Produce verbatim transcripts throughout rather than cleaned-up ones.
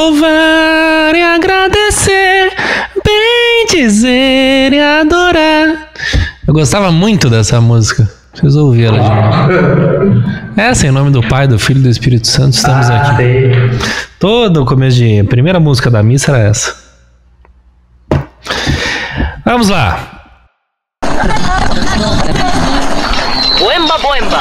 louvar e agradecer, bem dizer e adorar. Eu gostava muito dessa música. Vocês ouviram ela de novo? Essa, em nome do Pai, do Filho e do Espírito Santo, estamos ah, aqui. Sei. Todo o começo de... A primeira música da missa era essa. Vamos lá. Boemba, boemba.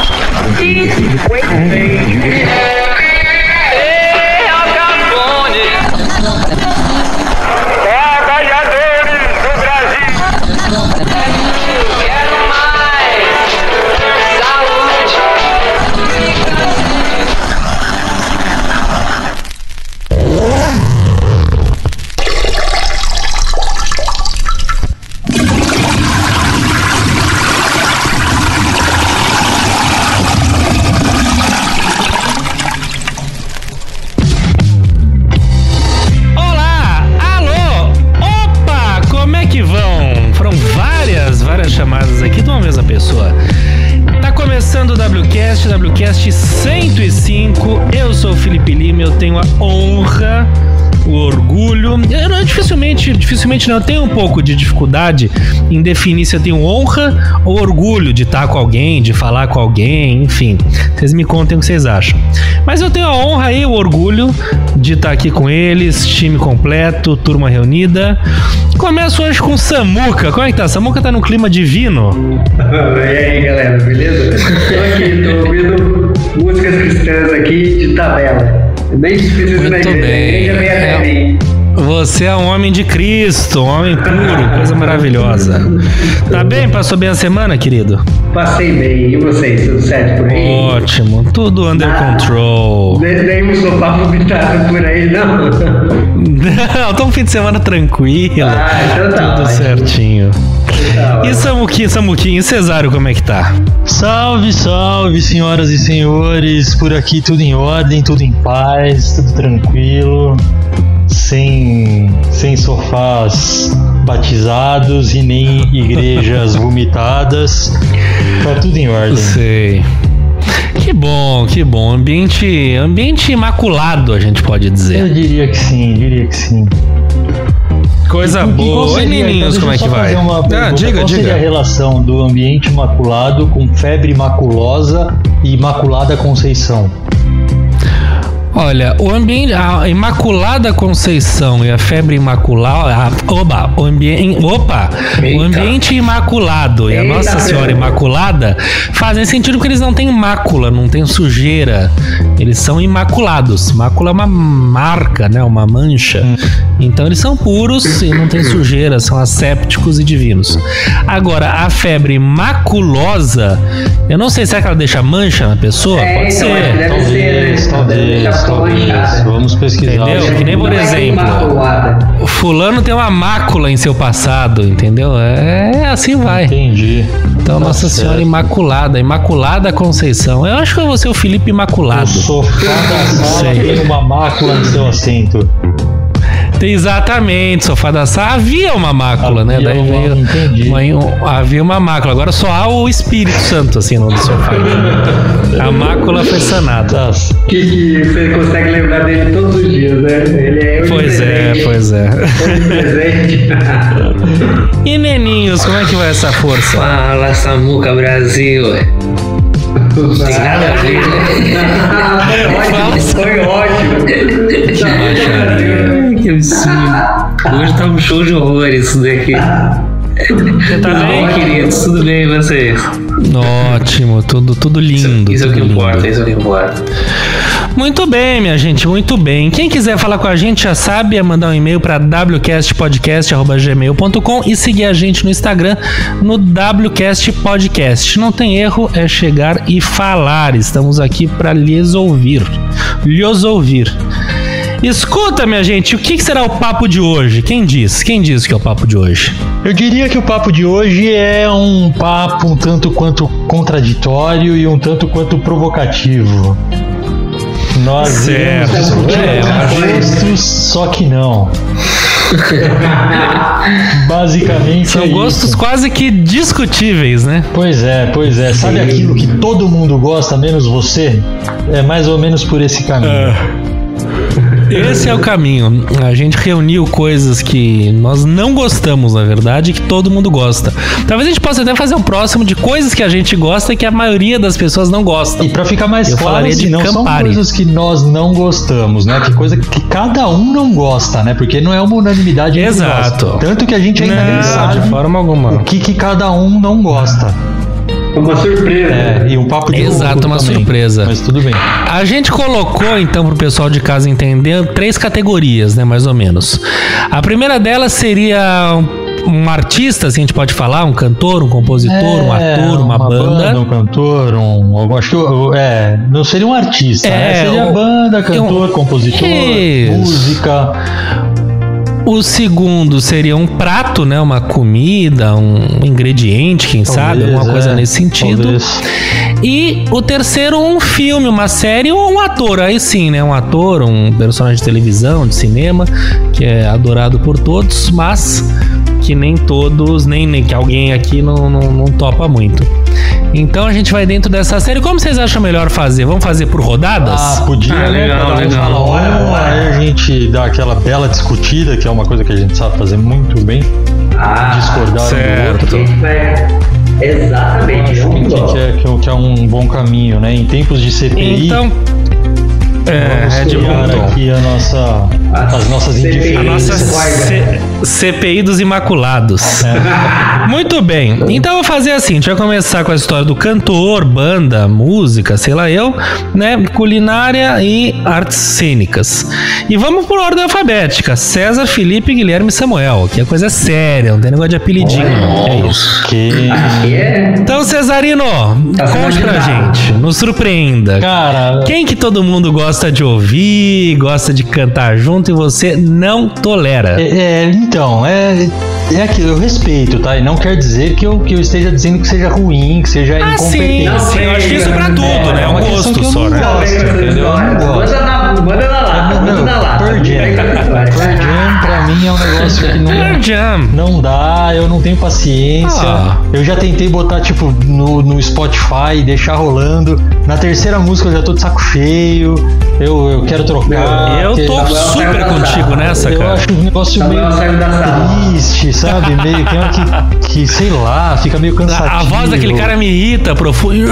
chamadas aqui de uma mesma pessoa. Tá começando o WCast, WCast cento e cinco. Eu sou o Felipe Lima, eu tenho a honra, o orgulho. Eu não, dificilmente, dificilmente não, eu tenho um pouco de dificuldade em definir se eu tenho honra ou orgulho de estar com alguém, de falar com alguém, enfim. Vocês me contem o que vocês acham. Mas eu tenho a honra e o orgulho de estar aqui com eles, time completo, turma reunida. Começo hoje com o Samuca. Como é que tá? Samuca tá num clima divino. E aí, galera, beleza? Tô aqui, tô ouvindo músicas cristãs aqui de tabela. Nem preciso na igreja, bem. A igreja vem até mim. Você é um homem de Cristo, um homem puro, coisa maravilhosa. Tá bem? Passou bem a semana, querido? Passei bem. E vocês? Tudo certo por aí? Ótimo, tudo under ah, control. Nem um sofá vomitado por aí, não? Não, tô um fim de semana tranquilo. Ah, então tá. Tudo ótimo. certinho. Tá, e Samuquinho, Samuquinho, e Cesário, como é que tá? Salve, salve, senhoras e senhores. Por aqui tudo em ordem, tudo em paz, tudo tranquilo. Sem, sem sofás batizados e nem igrejas vomitadas. Tá tudo em ordem. Sei. Que bom, que bom. Ambiente, ambiente imaculado, a gente pode dizer. Eu diria que sim, diria que sim. Coisa e, boa. Oi, meninos, então, como é que vai? Ah, diga, qual diga. seria a relação do ambiente imaculado com febre maculosa e Imaculada Conceição? Olha, o ambiente, a Imaculada Conceição e a febre imaculada, oba, o ambiente, opa, o ambiente imaculado e a Eita, Nossa Senhora meu. Imaculada fazem sentido porque eles não têm mácula, não têm sujeira, eles são imaculados. Mácula é uma marca, né, uma mancha. Hum. Então eles são puros e não têm sujeira, são assépticos e divinos. Agora, a febre maculosa, eu não sei se é que ela deixa mancha na pessoa, é, pode então, ser. Deve talvez, ser, né? talvez. Talvez. Vamos pesquisar. Entendeu? Que nem, por exemplo, o fulano tem uma mácula em seu passado, entendeu? É assim vai. Entendi. Então, tá Nossa certo. Senhora Imaculada, Imaculada Conceição. Eu acho que eu vou ser o Felipe Imaculado. O sofá da sala tem uma mácula no seu assento. Exatamente, sofá da sala havia uma mácula, havia, né? Daí uma, veio entendi. Uma, um, havia uma mácula. Agora só há o Espírito Santo assim no sofá. A mácula foi sanada. Que, que você consegue lembrar dele todos os dias, né? Ele é Pois é, pois é. Presente. E neninhos, como é que vai essa força? Fala, Samuca Brasil. Tem nada a ver, né? Foi ótimo. Que baixaria. Que absurdo. Hoje tá um show de horrores isso daqui. Você tá tudo bem, bem, queridos? Tudo bem, e vocês? Ótimo, tudo, tudo lindo. Isso, isso é o que lindo. importa, isso é o que importa. Muito bem, minha gente, muito bem. Quem quiser falar com a gente já sabe, é mandar um e-mail para w cast podcast arroba gmail ponto com e seguir a gente no Instagram no WCastPodcast. Não tem erro, é chegar e falar. Estamos aqui para lhes ouvir. Lhes ouvir. Escuta, minha gente, o que será o papo de hoje? Quem diz? Quem diz que é o papo de hoje? Eu diria que o papo de hoje é um papo um tanto quanto contraditório e um tanto quanto provocativo. Nós certo. iremos É, gostos, só que não. Basicamente São é gostos isso. quase que discutíveis, né? Pois é, pois é. Sabe Sim. aquilo que todo mundo gosta, menos você? É mais ou menos por esse caminho. Uh. Esse é o caminho. A gente reuniu coisas que nós não gostamos, na verdade, e que todo mundo gosta. Talvez a gente possa até fazer um próximo de coisas que a gente gosta e que a maioria das pessoas não gostam. E pra ficar mais Eu claro, falaria assim, de não são Campari. coisas que nós não gostamos, né? Que coisa que cada um não gosta, né? Porque não é uma unanimidade entre Exato. nós. Tanto que a gente ainda nem Não, sabe de forma alguma. o que, que cada um não gosta. Uma surpresa. É, e um papo de Exato, louco uma também. surpresa. Mas tudo bem. A gente colocou, então, pro pessoal de casa entender, três categorias, né, mais ou menos. A primeira delas seria um, um artista, assim, a gente pode falar, um cantor, um compositor, um É, ator, uma, banda. Um cantor, um. Eu acho que eu- é, não seria um artista, É, né? Seria o- banda, cantor, eu- compositor, Isso. música. O segundo seria um prato, né, uma comida, um ingrediente, quem sabe, Talvez, alguma coisa é, nesse sentido. talvez. E o terceiro, um filme, uma série ou um ator. Aí sim, né? Um ator, um personagem de televisão, de cinema, que é adorado por todos, mas que nem todos, nem, nem que alguém aqui não, não, não topa muito. Então a gente vai dentro dessa série. Como vocês acham melhor fazer? Vamos fazer por rodadas? Ah, podia, Ah, né? legal, Cada um legal. fala um, Bora, bora. aí a gente dá aquela bela discutida, que é uma coisa que a gente sabe fazer muito bem. Ah, Discordar um do certo. outro. a gente vai... Exatamente, Acho é um que, bloco. que, é, que é- que é um bom caminho, né? Em tempos de C P I, Então, é, vamos é de bom criar tom. aqui a nossa, as nossas C P I. A indiferenças. nossa C- CPI dos Imaculados. Muito bem. Então eu vou fazer assim: a gente vai começar com a história do cantor, banda, música, sei lá eu, né? Culinária e artes cênicas. E vamos por ordem alfabética: César, Felipe, Guilherme e Samuel. Aqui a coisa é séria, não tem negócio de apelidinho, não. É isso. Que... Aqui é... Então, Cesarino, Tá conte pra imaginado. gente, nos surpreenda. Cara, Quem que todo mundo gosta de ouvir, gosta de cantar junto e você não tolera? é, é, então, é, é aquilo, eu respeito, tá? E não quer dizer que eu, que eu esteja dizendo que seja ruim, que seja Ah, sim, incompetente. sim, eu acho que isso pra tudo, É, né? É um uma questão gosto que eu só, não né? gosto, entendeu? Eu não gosto. Manda na, manda na lata, manda na lata. Pearl Jam. Vem com essa história. Pearl Jam pra mim é um negócio que Pearl não, Jam. não dá, eu não tenho paciência. Ah. Eu já tentei botar, tipo, no, no Spotify e deixar rolando. Na terceira música eu já tô de saco cheio. Eu, eu quero trocar. Eu porque- tô Samuel super saiu da contigo sala. nessa, eu cara. acho um negócio Samuel meio saiu da sala. triste, sabe? Meio que, que, que, sei lá, fica meio cansativo. A, a voz daquele cara me irrita profundo.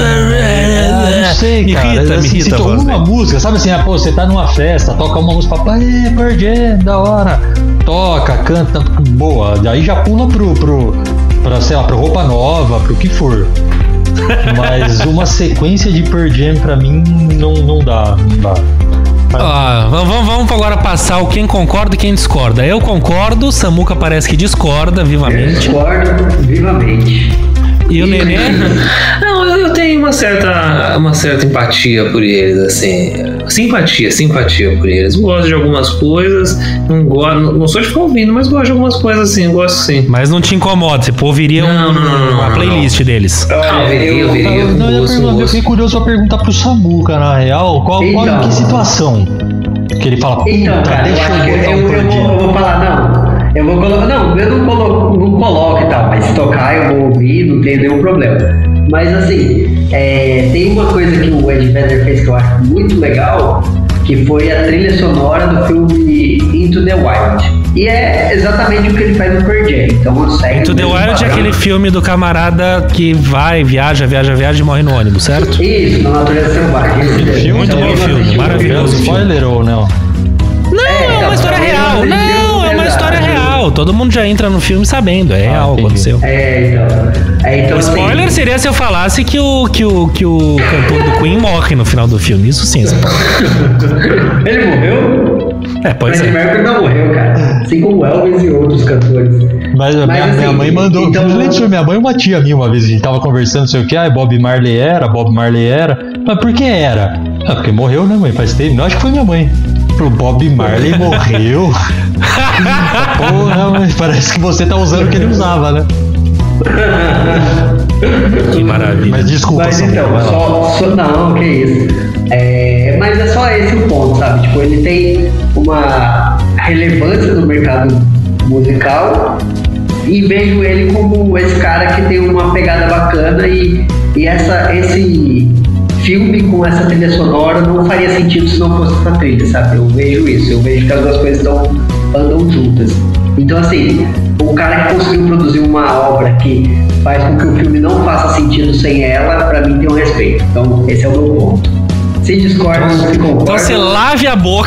Ah, não sei, me cara. irrita, me assim, irrita a se voz uma dele. música, sabe assim, ah, pô, você tá numa festa, toca uma música, papai, é, Pearl Jam, da hora. Toca, canta, boa. Daí já pula pro, pro, pra, sei lá, pro Roupa Nova, pro que for. Mas uma sequência de Pearl Jam pra mim não, não dá, não dá. Ó, vamos, vamos- vamos agora passar o quem concorda e quem discorda. Eu concordo, Samuca parece que discorda vivamente. Discordo vivamente. E o Nenê? Não, eu, eu tenho uma certa, uma certa empatia por eles, assim. Simpatia, simpatia por eles. Gosto de algumas coisas, não gosto, não, não sou de ficar ouvindo, mas gosto de algumas coisas assim, gosto sim. Mas não te incomoda, você ouviria Não, um- não, não, não, uma não, playlist deles. Ah, eu veria, eu veria. Eu, não, eu, ia gosto, perguntar- eu gosto. fiquei curioso pra perguntar pro Samuca, na real, qual, qual em Então. que situação que ele fala, puta, Então, cara, eu deixa acho que eu botar eu, um eu, Pearl vou, Jam. eu vou falar, não. Eu vou colocar. Não, eu não coloco, não coloco e tal, mas se tocar eu vou ouvir, não tem nenhum problema. Mas assim, é, tem uma coisa que o Ed Vedder fez que eu acho muito legal, que foi a trilha sonora do filme Into the Wild. E é exatamente o que ele faz no Pearl Jam. Então segue Into o the mesmo Wild é padrão. aquele filme do camarada que vai, viaja, viaja, viaja e morre no ônibus, certo? Isso, na natureza selvagem. Esse Aquele filme, muito Então, bom eu filme, assisti o maravilhoso. filme. Spoiler ou não? Não, é, então, uma história eu real. assisti o Não, é uma filme, história exato. real. Todo mundo já entra no filme sabendo, é real, entendi. aconteceu. É, então. É, então O spoiler assim, seria se eu falasse que o, que, o, que o cantor do Queen morre no final do filme. Isso sim, você pode. ele morreu? É, pois Freddie é. Mercury não morreu, cara. Assim como Elvis e outros cantores. Mas, a Mas, minha, assim, minha mãe mandou. então- Simplesmente foi minha mãe e uma tia minha uma vez. A gente tava conversando, não sei o que. Ah, Bob Marley era, Bob Marley era. Mas por que era? Ah, porque morreu, né, mãe? Faz tempo. Não, acho que foi minha mãe. Pro Bob Marley morreu. Porra, mas parece que você tá usando o que ele usava, né? Que maravilha. Mas desculpa, Mas Samuel, então, vai lá. só, só. Não, que isso. É, mas é só esse o ponto, sabe? Tipo, ele tem uma relevância no mercado musical e vejo ele como esse cara que tem uma pegada bacana e, e essa, esse filme com essa trilha sonora não faria sentido se não fosse essa trilha, sabe? Eu vejo isso, eu vejo que as duas coisas estão, andam juntas. Então, assim, o cara que conseguiu produzir uma obra que faz com que o filme não faça sentido sem ela, pra mim tem um respeito. Então, esse é o meu ponto. Se discorda, não se concorda. Então você lave a boca.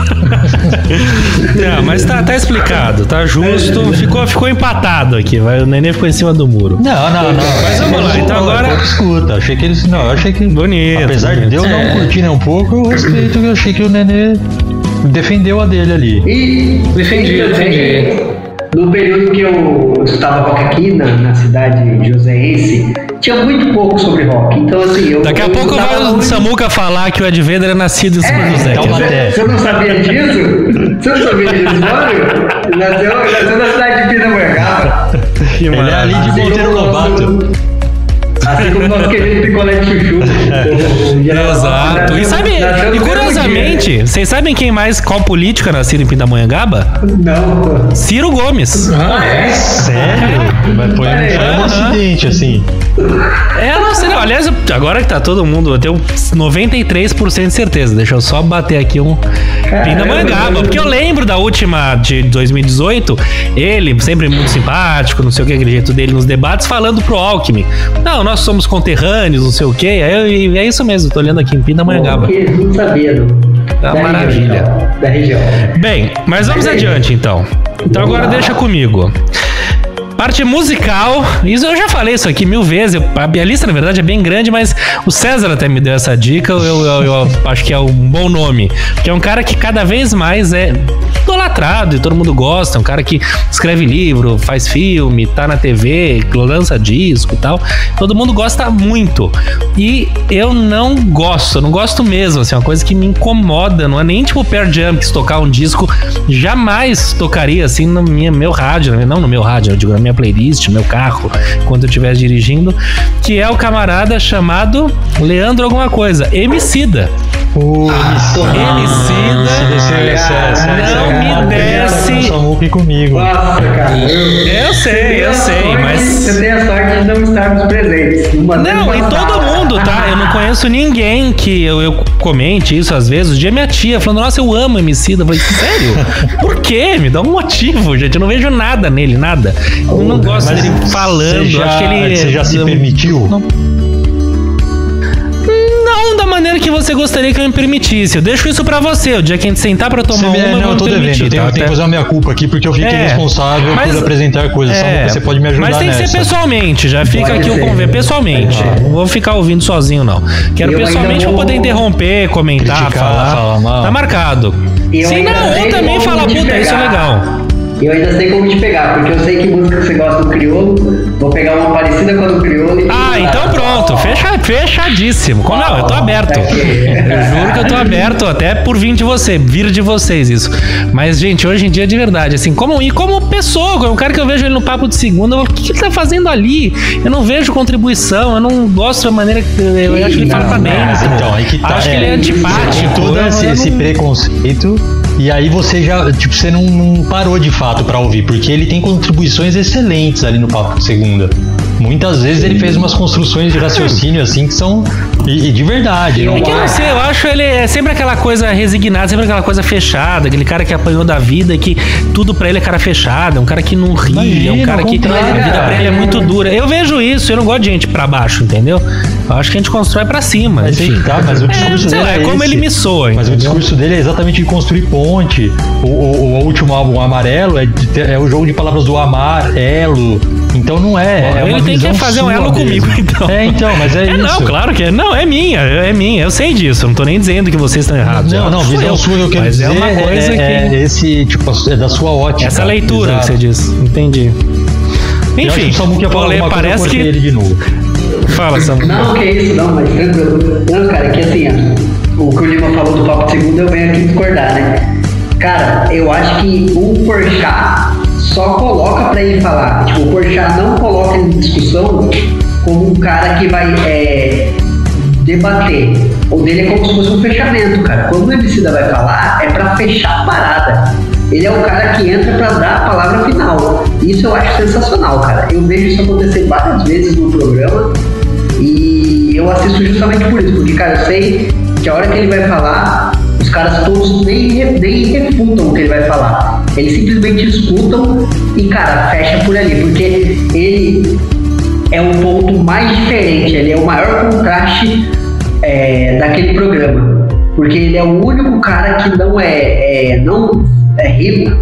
Não, mas tá, tá explicado, tá justo. Ficou, ficou empatado aqui. Vai, o Nenê ficou em cima do muro. Não, não, não. Mas vamos lá, então agora. Escuta, achei que eles. Não, eu achei que. Bonito. Apesar bonito. de eu não É. curtir nem um pouco, eu respeito. Eu achei que o Nenê defendeu a dele ali. E Defendi, e também, defendi. No período que eu estudava rock aqui na, na cidade joseense, tinha muito pouco sobre rock. Então, assim, eu. Daqui a eu pouco vai escutava o muito- Samuca falar que o Ed Vedder é nascido em São É, José. então, quer mas- dizer. É. Você não sabia disso? Você não sabia disso, Mário? Nasceu, nasceu na cidade de Pindamonhangaba. Que Ele é ali de Assim Monteiro como o nosso- Lobato. Assim como o nosso querido picolé de chuchu. O General Exato. Lopes E, nasceu- sabe, nasceu e no mesmo curiosamente, vocês sabem quem mais, qual político é nascido em Pindamonhangaba? dia. Não. Ciro Gomes. Ah, é? Sério? Mas foi um, Olha aí. foi um acidente, assim. É, não sei, não. Aliás, agora que tá todo mundo, eu tenho noventa e três por cento de certeza. Deixa eu só bater aqui um Pindamonhangaba. Porque eu lembro da última de dois mil e dezoito, ele, sempre muito simpático, não sei o que, aquele jeito dele nos debates, falando pro Alckmin. Não, nós somos conterrâneos, não sei o que. É, é isso mesmo, tô olhando aqui em Pindamonhangaba. Porque não sabia, não. Tá Da maravilha. região, então. Da região. Bem, mas vamos adiante então. Então Vamos agora lá. deixa comigo. Parte musical, isso eu já falei isso aqui mil vezes. eu- A minha lista, na verdade, é bem grande, mas o César até me deu essa dica. Eu, eu- eu acho que é um bom nome. Que é um cara que cada vez mais é idolatrado e todo mundo gosta. Um cara que escreve livro, faz filme, tá na T V, lança disco e tal. Todo mundo gosta muito. E eu não gosto, eu não gosto mesmo. Assim, é uma coisa que me incomoda. Não é nem tipo Pearl Jam, que se tocar um disco, jamais tocaria assim no minha, meu rádio. Não no meu rádio, eu digo na minha playlist, no meu carro, quando eu estiver dirigindo. Que é o camarada chamado Leandro alguma coisa, Emicida. O Emicida. Não me desce. Samuca comigo. Nossa, cara. Eu, Eu sei, eu a sei, sorte- mas. Você tem a sorte de não estarmos presentes. Uma vez Não, e passada. todo mundo, tá? Eu não conheço ninguém que eu, eu comente isso às vezes. O dia minha tia falando, nossa, eu amo Emicida. Eu falei, sério? Por quê? Me dá um motivo, gente. Eu não vejo nada nele, nada. Eu não gosto Mas dele falando. Você já, Acho que ele. você já se eu- permitiu? Não. Não da maneira que você gostaria que eu me permitisse. Eu deixo isso pra você. O dia que a gente sentar pra tomar Você, uma, eu não, vou eu me tô devendo. permitir, Eu tenho, tá? eu tenho que fazer a minha culpa aqui porque eu fiquei É, responsável mas- por apresentar coisas. Samuca, É, você pode me ajudar mas tem que nessa. ser pessoalmente, já fica Pode aqui o ser. convite pessoalmente. Pode ser. Não vou ficar ouvindo sozinho, não. Quero Eu ainda pessoalmente pra vou- poder interromper, comentar, Criticar, falar. falar mal. Tá marcado. Eu Sim, ainda não, sei ou também como falar, te puta, isso é pegar. legal. Eu ainda sei como te pegar, porque eu sei que música que você gosta do crioulo, vou pegar uma parecida com a do crioulo e. Ah, então pronto, fecha, fechadíssimo. Como não, eu tô aberto. Eu juro que eu tô aberto até por vir de você, vir de vocês isso. Mas, gente, hoje em dia, de verdade, assim, como, e como pessoa, como um cara que eu vejo ele no papo de segunda, eu, o que, que ele tá fazendo ali? Eu não vejo contribuição, eu não gosto da maneira que eu acho que ele fala pra dentro. Mas então, aí que tá. Acho que ele é antipático. Tem todo eu- esse, eu esse não- preconceito. E aí você já, tipo, você não, não parou de fato pra ouvir, porque ele tem contribuições excelentes ali no Papo de Segunda. Muitas vezes ele fez umas construções de raciocínio assim que são e, e de verdade. Não É que eu não é? sei, eu acho ele é sempre aquela coisa resignada, sempre aquela coisa fechada, aquele cara que apanhou da vida e que tudo pra ele é cara fechada, um cara que não ri, Imagina, é um cara ao que contrário, a vida cara. pra ele é muito dura. Eu vejo isso, eu não gosto de gente pra baixo, entendeu? Eu acho que a gente constrói pra cima, Mas aí enfim. que tá, mas o discurso é, sei dele lá, é é como esse. ele me soa, Mas o entendeu? discurso dele é exatamente de construir ponte. O, o, o último álbum, Amarelo, é, de ter- é o jogo de palavras do amar, elo. Então não é. é Ele uma tem que visão fazer um sua elo mesmo. comigo, então. É, então, mas é, É, isso. não, claro que é. Não, é minha, é minha. Eu sei disso. Eu não tô nem dizendo que vocês estão errados. Não, não, Sou visão eu. sua que eu quero Mas dizer é uma coisa é, que. é esse, tipo, é da sua ótica. Essa leitura Exato. que você diz. Entendi. Eu acho que Enfim, o Samuca ia falar Olê, alguma coisa, eu parece cortei que. ele de novo. Fala, Samuca. Não, que isso, não, mas tranquilo. Não, cara, é que assim, ó, o que o Lima falou do Papo de Segunda, eu venho aqui discordar, né? Cara, eu acho que o Porchat só coloca pra ele falar. Tipo, o Porchat não coloca em discussão como um cara que vai é, debater. O dele é como se fosse um fechamento, cara. Quando o Emicida vai falar, é pra fechar a parada. Ele é o cara que entra pra dar a palavra final. Isso eu acho sensacional, cara. Eu vejo isso acontecer várias vezes no programa e E eu assisto justamente por isso, porque, cara, eu sei que a hora que ele vai falar, os caras todos nem, nem refutam o que ele vai falar. Eles simplesmente escutam e, cara, fecha por ali, porque ele é o ponto mais diferente, ele é o maior contraste é, daquele programa. Porque ele é o único cara que não é, é, não é rico,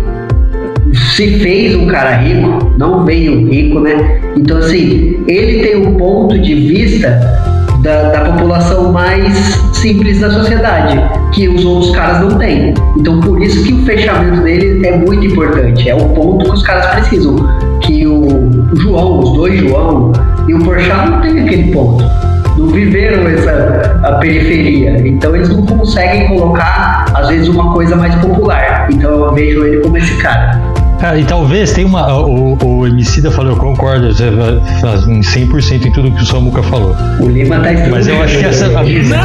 se fez um cara rico, não veio rico, né? Então, assim, ele tem um ponto de vista da, da população mais simples da sociedade, que os outros caras não têm. Então, por isso que o fechamento dele é muito importante. É o ponto que os caras precisam. Que o João, os dois João e o Porchat não tem aquele ponto. Não viveram essa a periferia. Então, eles não conseguem colocar, às vezes, uma coisa mais popular. Então, eu vejo ele como esse cara. Cara, e talvez tem uma. O, o Emicida falou, eu concordo em cem por cento em tudo que o Samuca falou. O Lima tá estranho. Mas eu acho que essa.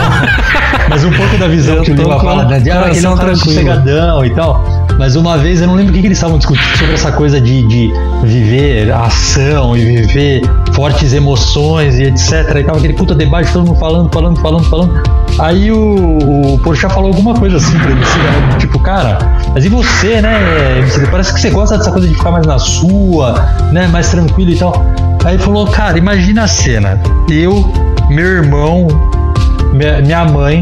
Mas um pouco da visão eu que o Lima fala, né? De, ah, ele é um cara sossegadão e tal. Mas uma vez, eu não lembro o que, que eles estavam discutindo sobre essa coisa de, de viver ação e viver fortes emoções e etcétera. E tava aquele puta debate, todo mundo falando, falando, falando, falando. Aí o, o Porchat falou alguma coisa assim pra ele, né? Tipo, cara, mas e você, né? Parece que você gosta dessa coisa de ficar mais na sua, né? Mais tranquilo e tal. Aí ele falou, cara, imagina a cena. Eu, meu irmão, minha, minha mãe,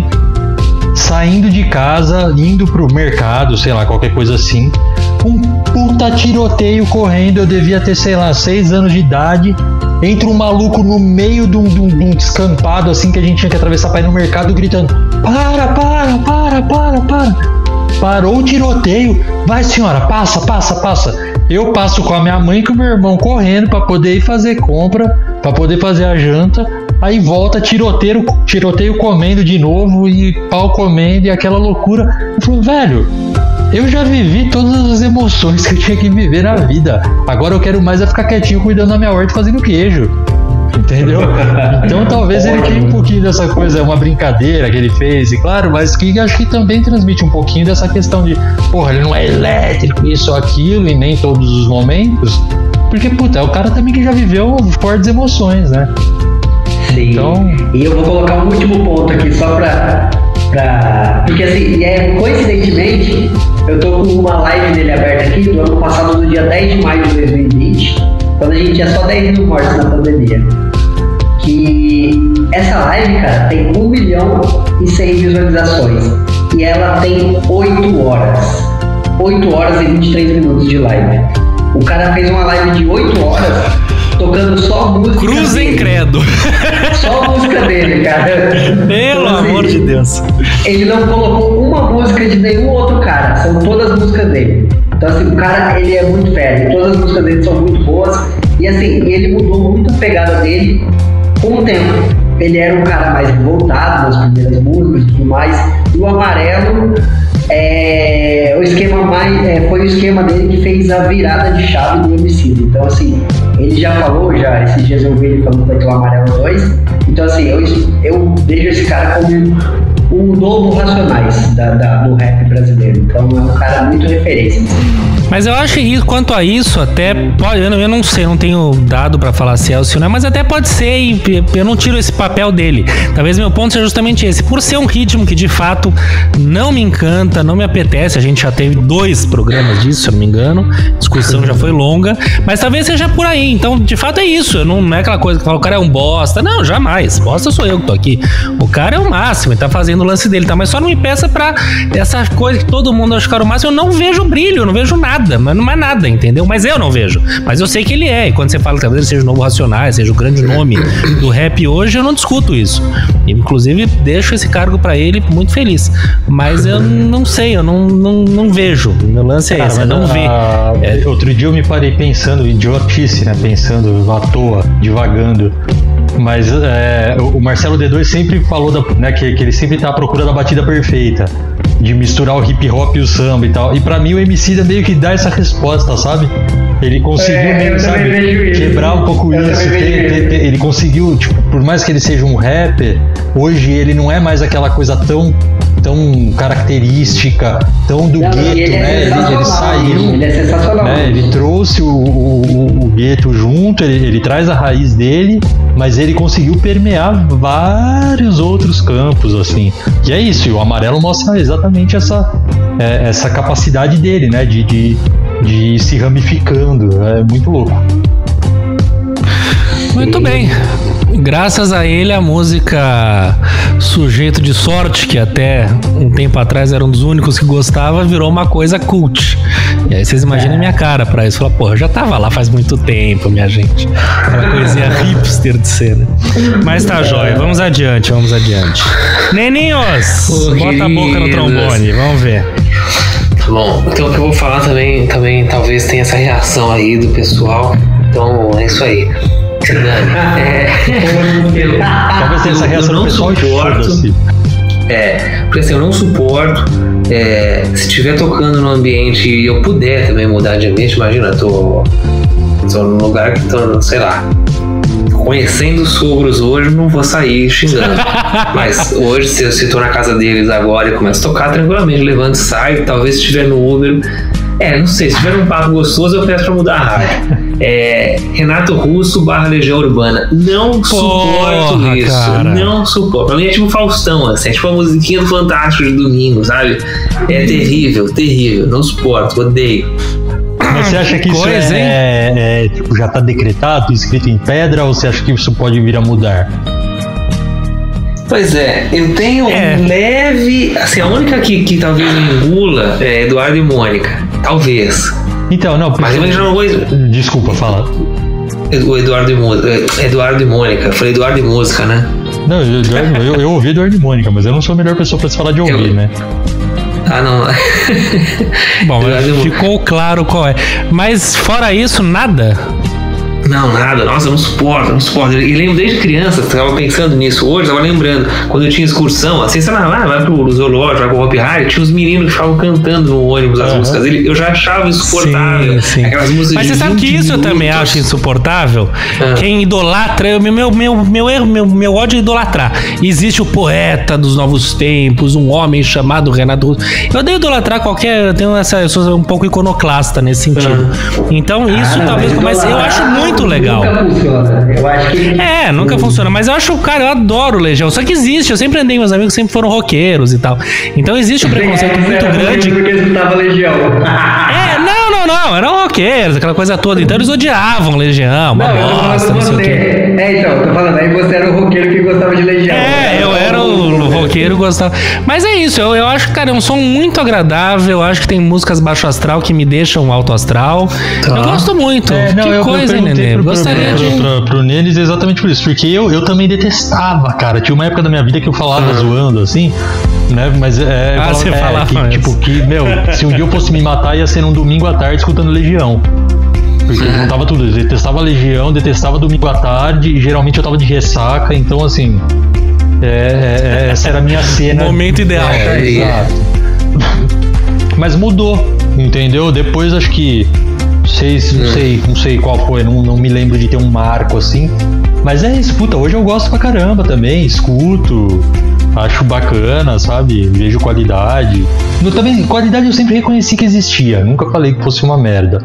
saindo de casa, indo pro mercado, sei lá, qualquer coisa assim. Um puta tiroteio correndo, eu devia ter, sei lá, seis anos de idade. Entra um maluco no meio de um, de um, de um descampado assim que a gente tinha que atravessar pra ir no mercado gritando: Para, para, para, para, para. Parou o tiroteio. Vai, senhora, passa, passa, passa. Eu passo com a minha mãe e com o meu irmão correndo pra poder ir fazer compra, pra poder fazer a janta. Aí volta, tiroteio, tiroteio comendo de novo e pau comendo e aquela loucura. Eu falo, velho, eu já vivi todas as emoções que eu tinha que viver na vida. Agora eu quero mais é ficar quietinho cuidando da minha horta e fazendo queijo. Entendeu? Então talvez ele tenha um pouquinho dessa coisa, uma brincadeira que ele fez, e claro, mas que acho que também transmite um pouquinho dessa questão de, porra, ele não é elétrico, isso ou aquilo, e nem todos os momentos. Porque, puta, é o cara também que já viveu fortes emoções, né? Sim. Então... E eu vou colocar um último ponto aqui, só pra... pra... Porque assim, é, coincidentemente, eu tô com uma live dele aberta aqui do ano passado, no dia dez de maio de dois mil e vinte, quando a gente tinha só dez mil mortes na pandemia. Que essa live, cara, tem um milhão e cem visualizações. E ela tem oito horas. oito horas e vinte e três minutos de live. O cara fez uma live de oito horas tocando só música Cruz dele. em credo. Só a música dele, cara. Pelo então, assim, amor de Deus. Ele não colocou uma música de nenhum outro cara. São todas as músicas dele. Então assim, o cara, ele é muito velho. Todas as músicas dele são muito boas. E assim, ele mudou muito a pegada dele com o tempo. Ele era um cara mais revoltado nas primeiras músicas e tudo mais. E o Amarelo é, o esquema mais, é, foi o esquema dele que fez a virada de chave do Emicida. Então assim, ele já falou, já esses dias eu vi ele falando que vai ter o Amarelo dois. Então assim, eu, eu vejo esse cara como o novo Racionais da, da, do rap brasileiro. Então é um cara muito referência. Mas eu acho que quanto a isso, até pode, eu, não, eu não sei, eu não tenho dado pra falar se é ou se não é, mas até pode ser, e eu não tiro esse papel dele. Talvez meu ponto seja justamente esse. Por ser um ritmo que de fato não me encanta, não me apetece, a gente já teve dois programas disso, se eu não me engano, a discussão já foi longa, mas talvez seja por aí. Então, de fato é isso. Não, não é aquela coisa que fala, o cara é um bosta. Não, jamais. Bosta sou eu que tô aqui. O cara é o máximo, ele tá fazendo o lance dele, tá? Mas só não me peça pra essa coisa que todo mundo acha que era o máximo. Eu não vejo brilho, eu não vejo nada. Mas não é nada, entendeu? Mas eu não vejo. Mas eu sei que ele é. E quando você fala que talvez ele seja o novo Racionais, seja o grande nome do rap hoje, eu não discuto isso. Inclusive, deixo esse cargo pra ele muito feliz. Mas eu não sei, eu não, não, não vejo. Meu lance é esse, é não ver. É... Outro dia eu me parei pensando, idiotice, né? Pensando à toa, divagando. Mas é, o Marcelo D dois sempre falou da, né, que, que ele sempre tá à procura da batida perfeita, de misturar o hip hop e o samba e tal. E pra mim o Emicida meio que dá essa resposta, sabe? Ele conseguiu é, meio, sabe, quebrar um pouco eu isso. Ter, ter, ter, ele conseguiu, tipo, por mais que ele seja um rapper, hoje ele não é mais aquela coisa tão tão característica, tão do Não, gueto, ele é né? Ele, ele saiu, ele é sensacional. né? Ele trouxe o, o, o, o gueto junto, ele, ele traz a raiz dele, mas ele conseguiu permear vários outros campos, assim. E é isso, e o Amarelo mostra exatamente essa, é, essa capacidade dele, né? De, de, de ir se ramificando. É muito louco. Muito bem. Graças a ele, a música Sujeito de Sorte, que até um tempo atrás era um dos únicos que gostava, virou uma coisa cult. E aí vocês imaginem a minha cara pra isso. Falar, porra, eu já tava lá faz muito tempo, minha gente. Aquela coisinha hipster de ser, né? Mas tá jóia, vamos adiante, vamos adiante. Neninhos, Ô, bota a boca no queridos. trombone, vamos ver. Bom, então o que eu vou falar também, também talvez tenha essa reação aí do pessoal. Então é isso aí. É, eu, Talvez tenha essa eu- reação eu do não pessoal e suporto. foda-se. É, porque assim, eu não suporto. É, se estiver tocando no ambiente e eu puder também mudar de ambiente, imagina, tô, tô num lugar que tô, sei lá, conhecendo os sogros hoje, não vou sair xingando. Mas hoje, se eu se tô na casa deles agora e começo a tocar tranquilamente, levanto e saio, talvez se estiver no Uber. É, não sei, se tiver um papo gostoso, eu peço pra mudar a rádio. É, Renato Russo barra Legião Urbana. Não suporto Porra, isso. cara. Não suporto. Pra mim é tipo Faustão, assim, é tipo a musiquinha do Fantástico de domingo, sabe? É terrível, terrível. Não suporto, odeio. Mas você acha que isso Coisa, hein? é, é, é, tipo, já tá decretado, escrito em pedra, ou você acha que isso pode vir a mudar? Pois é, eu tenho É. um leve. Assim, a única que, que talvez me engula é Eduardo e Mônica. Talvez. Então, não, Mas eu já não vou. desculpa, fala. O Eduardo e, Mo- Eduardo e Mônica. Eu falei Eduardo e música, né? Não, eu, eu, eu, eu ouvi Eduardo e Mônica, mas eu não sou a melhor pessoa pra se falar de ouvir, Eu- né? Ah, não. Bom, Eduardo e Mônica. ficou claro qual é. Mas fora isso, nada? Não, nada. Nossa, eu não suporto, não suporto. E lembro desde criança, eu tava pensando nisso hoje, tava lembrando, quando eu tinha excursão, assim, sei lá, vai pro zoológico, vai pro Hopi Hari, tinha uns meninos que ficavam cantando no ônibus as Aham. músicas dele, eu já achava insuportável. Sim, sim. Aquelas músicas Mas de você sabe que vinte isso eu também minutos. acho insuportável? Ah. Quem idolatra, eu- meu, meu, meu, meu erro, meu, meu ódio é idolatrar. Existe o poeta dos novos tempos, um homem chamado Renato Russo. Eu odeio idolatrar qualquer. Eu tenho essa. Eu sou um pouco iconoclasta nesse sentido. Então, isso Ah, talvez. Mas eu acho muito legal. Nunca funciona. Eu acho que. É, nunca funciona. Mas eu acho, cara, eu adoro Legião. Só que existe. Eu sempre andei, meus amigos sempre foram roqueiros e tal. Então existe um preconceito muito É, grande. Porque eu escutava Legião. É, não, não, não. Eram roqueiros, aquela coisa toda. Então eles odiavam Legião, uma Não, eu tô bosta, não falando sei o você. quê. É, então, tô falando, aí você era o roqueiro que gostava de Legião. É, eu era o roqueiro, gostava. Mas é isso, eu, eu acho que, cara, é um som muito agradável. Eu acho que tem músicas baixo astral que me deixam alto astral. Eu gosto muito. É, não, que eu, coisa, eu hein, perguntei Nenê? pro, pro, Gostaria pro, de. pro, pro Neles exatamente por isso, porque eu, eu também detestava, cara. Tinha uma época da minha vida que eu falava zoando assim, né? Mas é. eu Ah, você falava que, isso. tipo, que, meu, se um dia eu fosse me matar, ia ser num domingo à tarde escutando Legião. Porque eu juntava tudo. Eu detestava Legião, detestava domingo à tarde, e geralmente eu tava de ressaca, então assim. É, é, essa era a minha cena. Momento ideal. É, Aí. exato. Mas mudou, entendeu? Depois acho que. Sei, não sei, não sei qual foi, não, não me lembro de ter um marco assim. Mas é isso, puta, hoje eu gosto pra caramba também, escuto, acho bacana, sabe? Vejo qualidade. No, também, qualidade eu sempre reconheci que existia, nunca falei que fosse uma merda.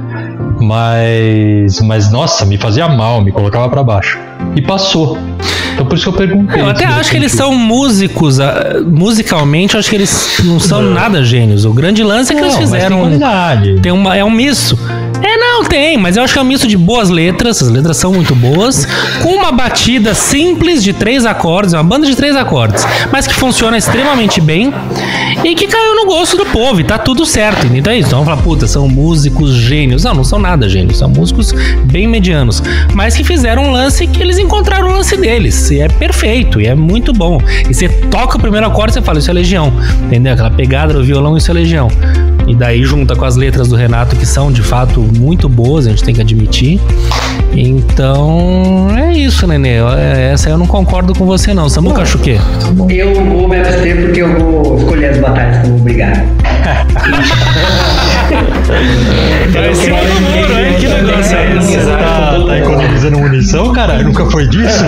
Mas, mas nossa, me fazia mal, me colocava pra baixo. E passou. Então por isso que eu perguntei. Eu até se acho que eles sentiu. são músicos, ah, musicalmente, eu acho que eles não são nada gênios. O grande lance é que Não, eles mas tem fizeram. qualidade. Tem uma, é um misto. É, não, tem, mas eu acho que é um misto de boas letras, as letras são muito boas, com uma batida simples de três acordes, uma banda de três acordes, mas que funciona extremamente bem e que caiu no gosto do povo, e tá tudo certo. Então é isso, então vamos falar, puta, são músicos gênios. Não, não são nada gênios, são músicos bem medianos, mas que fizeram um lance que eles encontraram o lance deles, e é perfeito, e é muito bom. E você toca o primeiro acorde e você fala, isso é Legião, entendeu? Aquela pegada do violão, isso é Legião. E daí junta com as letras do Renato, que são de fato muito boas, a gente tem que admitir. Então é isso, Nenê. Essa eu não concordo com você não. Samuca, acho o quê? Eu vou me abster porque eu vou escolher as batalhas que eu vou brigar. Vai em cima do muro, hein? Que negócio é esse? Tá, tá economizando munição, caralho? Nunca foi disso?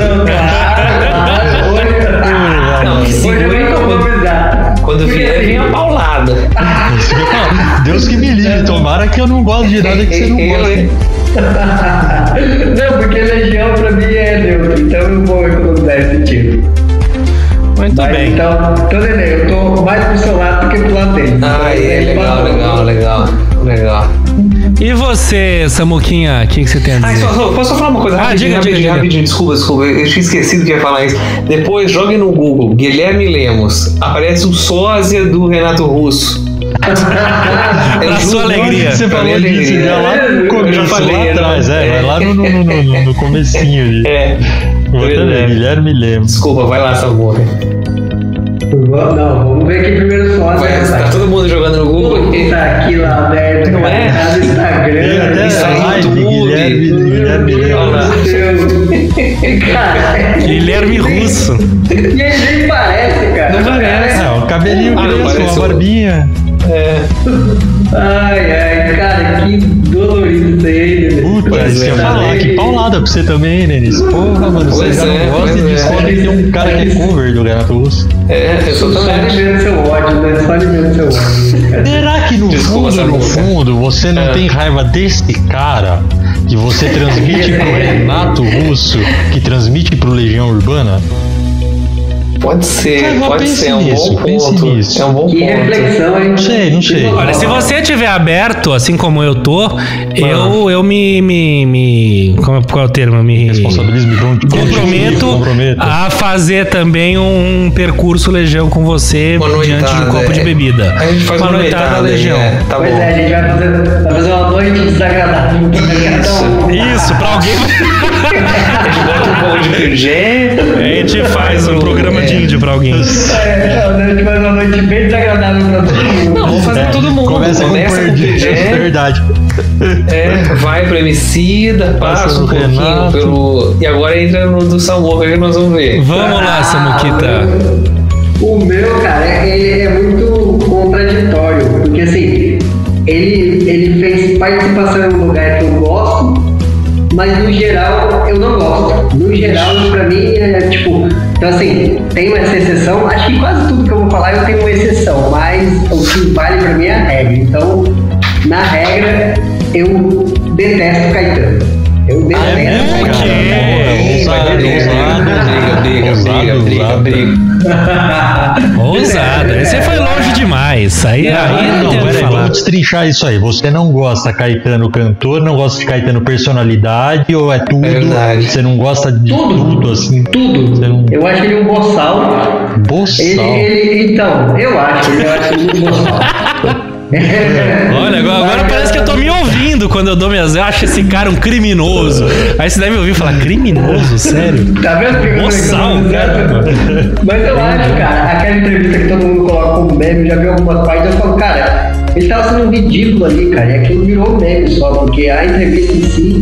Não, que Hoje eu segura nem quando, economizar. quando vier, vem a paulada. Isso que eu falo. Deus que me livre, tomara que eu não gosto de nada que você não Eu, gosta. hein? Não, porque Legião pra mim é neutro, então eu não vou economizar esse sentido. Muito Mas, bem. Então, então, Nenê, eu tô mais pro seu lado do que pro lado dele. Ah, é legal, legal, legal, legal. E você, Samuquinha, o que, que você tem a Ah, dizer? só, posso só falar uma coisa? Ah, rapidinho, diga, rapidinho, diga, diga. rapidinho, desculpa, desculpa, eu tinha esquecido que ia falar isso. Depois jogue no Google, Guilherme Lemos, aparece o sósia do Renato Russo. É Pra sua alegria. Você Pra falou minha disso alegria. já lá no Eu começo, já falei, lá né? atrás, é, vai lá no, no, no, no, no comecinho ali. É, Vou até ver, verdade. Guilherme Lemos. Desculpa, vai lá, Samuca. Não, vamos ver aqui primeiro só. Vai, tá todo mundo jogando no Google? Puta aqui lá, merda. Não cara. é? Tá no Tem Instagram. até isso aí, live, YouTube. Guilherme, Guilherme Olha lá. Lemos. Meu Deus. Cara, Guilherme Russo. e ele nem parece, cara. Não parece. É, o cabelinho Ah, não, crespo, parece uma o- barbinha. É. Ai, ai, cara, que dolorido isso aí, Nenê. Puta, Pois isso que eu é. ia falar, que paulada pra você também, Nenis. Porra, mano, você Pois já é, não gosta pois e é. descobre que tem um cara que é cover do Renato Russo. É, eu sou Só também. alimentando seu ódio, né? Só alimentando seu ódio. cara. Será que no Desculpa, fundo, no Samuca. fundo, você não É. tem raiva desse cara que você transmite pro Renato Russo, que transmite pro Legião Urbana? Pode ser, Mas pode pense ser, é um nisso, bom pense ponto. nisso. É um bom Que ponto. reflexão, hein? Não sei, não sei. Olha, se você tiver aberto, assim como eu tô, eu, eu me, me, me. Como, qual é o termo? Me. Responsabilismo me Comprometo comprometo. a fazer também um percurso Legião com você Uma diante de um noitada, copo de é. bebida. A gente faz uma noitada, Legião. é, tá Pois bom. é, a gente vai fazer, vai fazer uma noite desagradável. Isso, pra alguém. A gente bota um pouco de pirgê. A gente faz um programa de índio pra alguém. É, a gente faz uma noite bem desagradável pra todo mundo. Não, vamos fazer É, pra todo mundo. Começa, Começa com com perdido, pirgê. é verdade. É, vai pro Emicida, passa Passa um no pouquinho Renato. pelo... E agora entra no do Samuca que nós vamos ver. Vamos lá, Samuquita. O meu, cara, ele é muito contraditório, porque assim, ele, ele fez participação em um lugar que eu gosto, mas no geral eu não gosto. No geral, pra mim, é tipo. Então, assim, tem essa exceção. Acho que quase tudo que eu vou falar eu tenho uma exceção, mas o que vale pra mim é a regra. Então, na regra, eu detesto Caetano. Eu detesto é mesmo, Caetano. cara? É, Ousado, vai ter- ousado. Briga, briga, briga, briga, Ousado. briga. Ousada. Esse foi longe demais. Aí, aí Não, não tem o que peraí, falar. vamos destrinchar isso aí. Você não gosta Caetano cantor, não gosta de Caetano personalidade, ou é tudo? É verdade. Você não gosta de Tudo. tudo, assim? Tudo. Você não... Eu acho ele um boçal. Boçal. Ele, ele, então, eu acho, eu acho ele um boçal. Olha, agora, agora parece que eu tô me ouvindo quando eu dou minhas. Eu acho esse cara um criminoso. Aí você deve ouvir e falar: criminoso? Sério? Tá vendo que eu Boçal, tô cara. Mas eu acho, cara, aquela entrevista que todo mundo coloca como meme, já vi algumas partes, eu falo, cara, ele tava sendo ridículo ali, cara, e aquilo virou meme só, porque a entrevista em si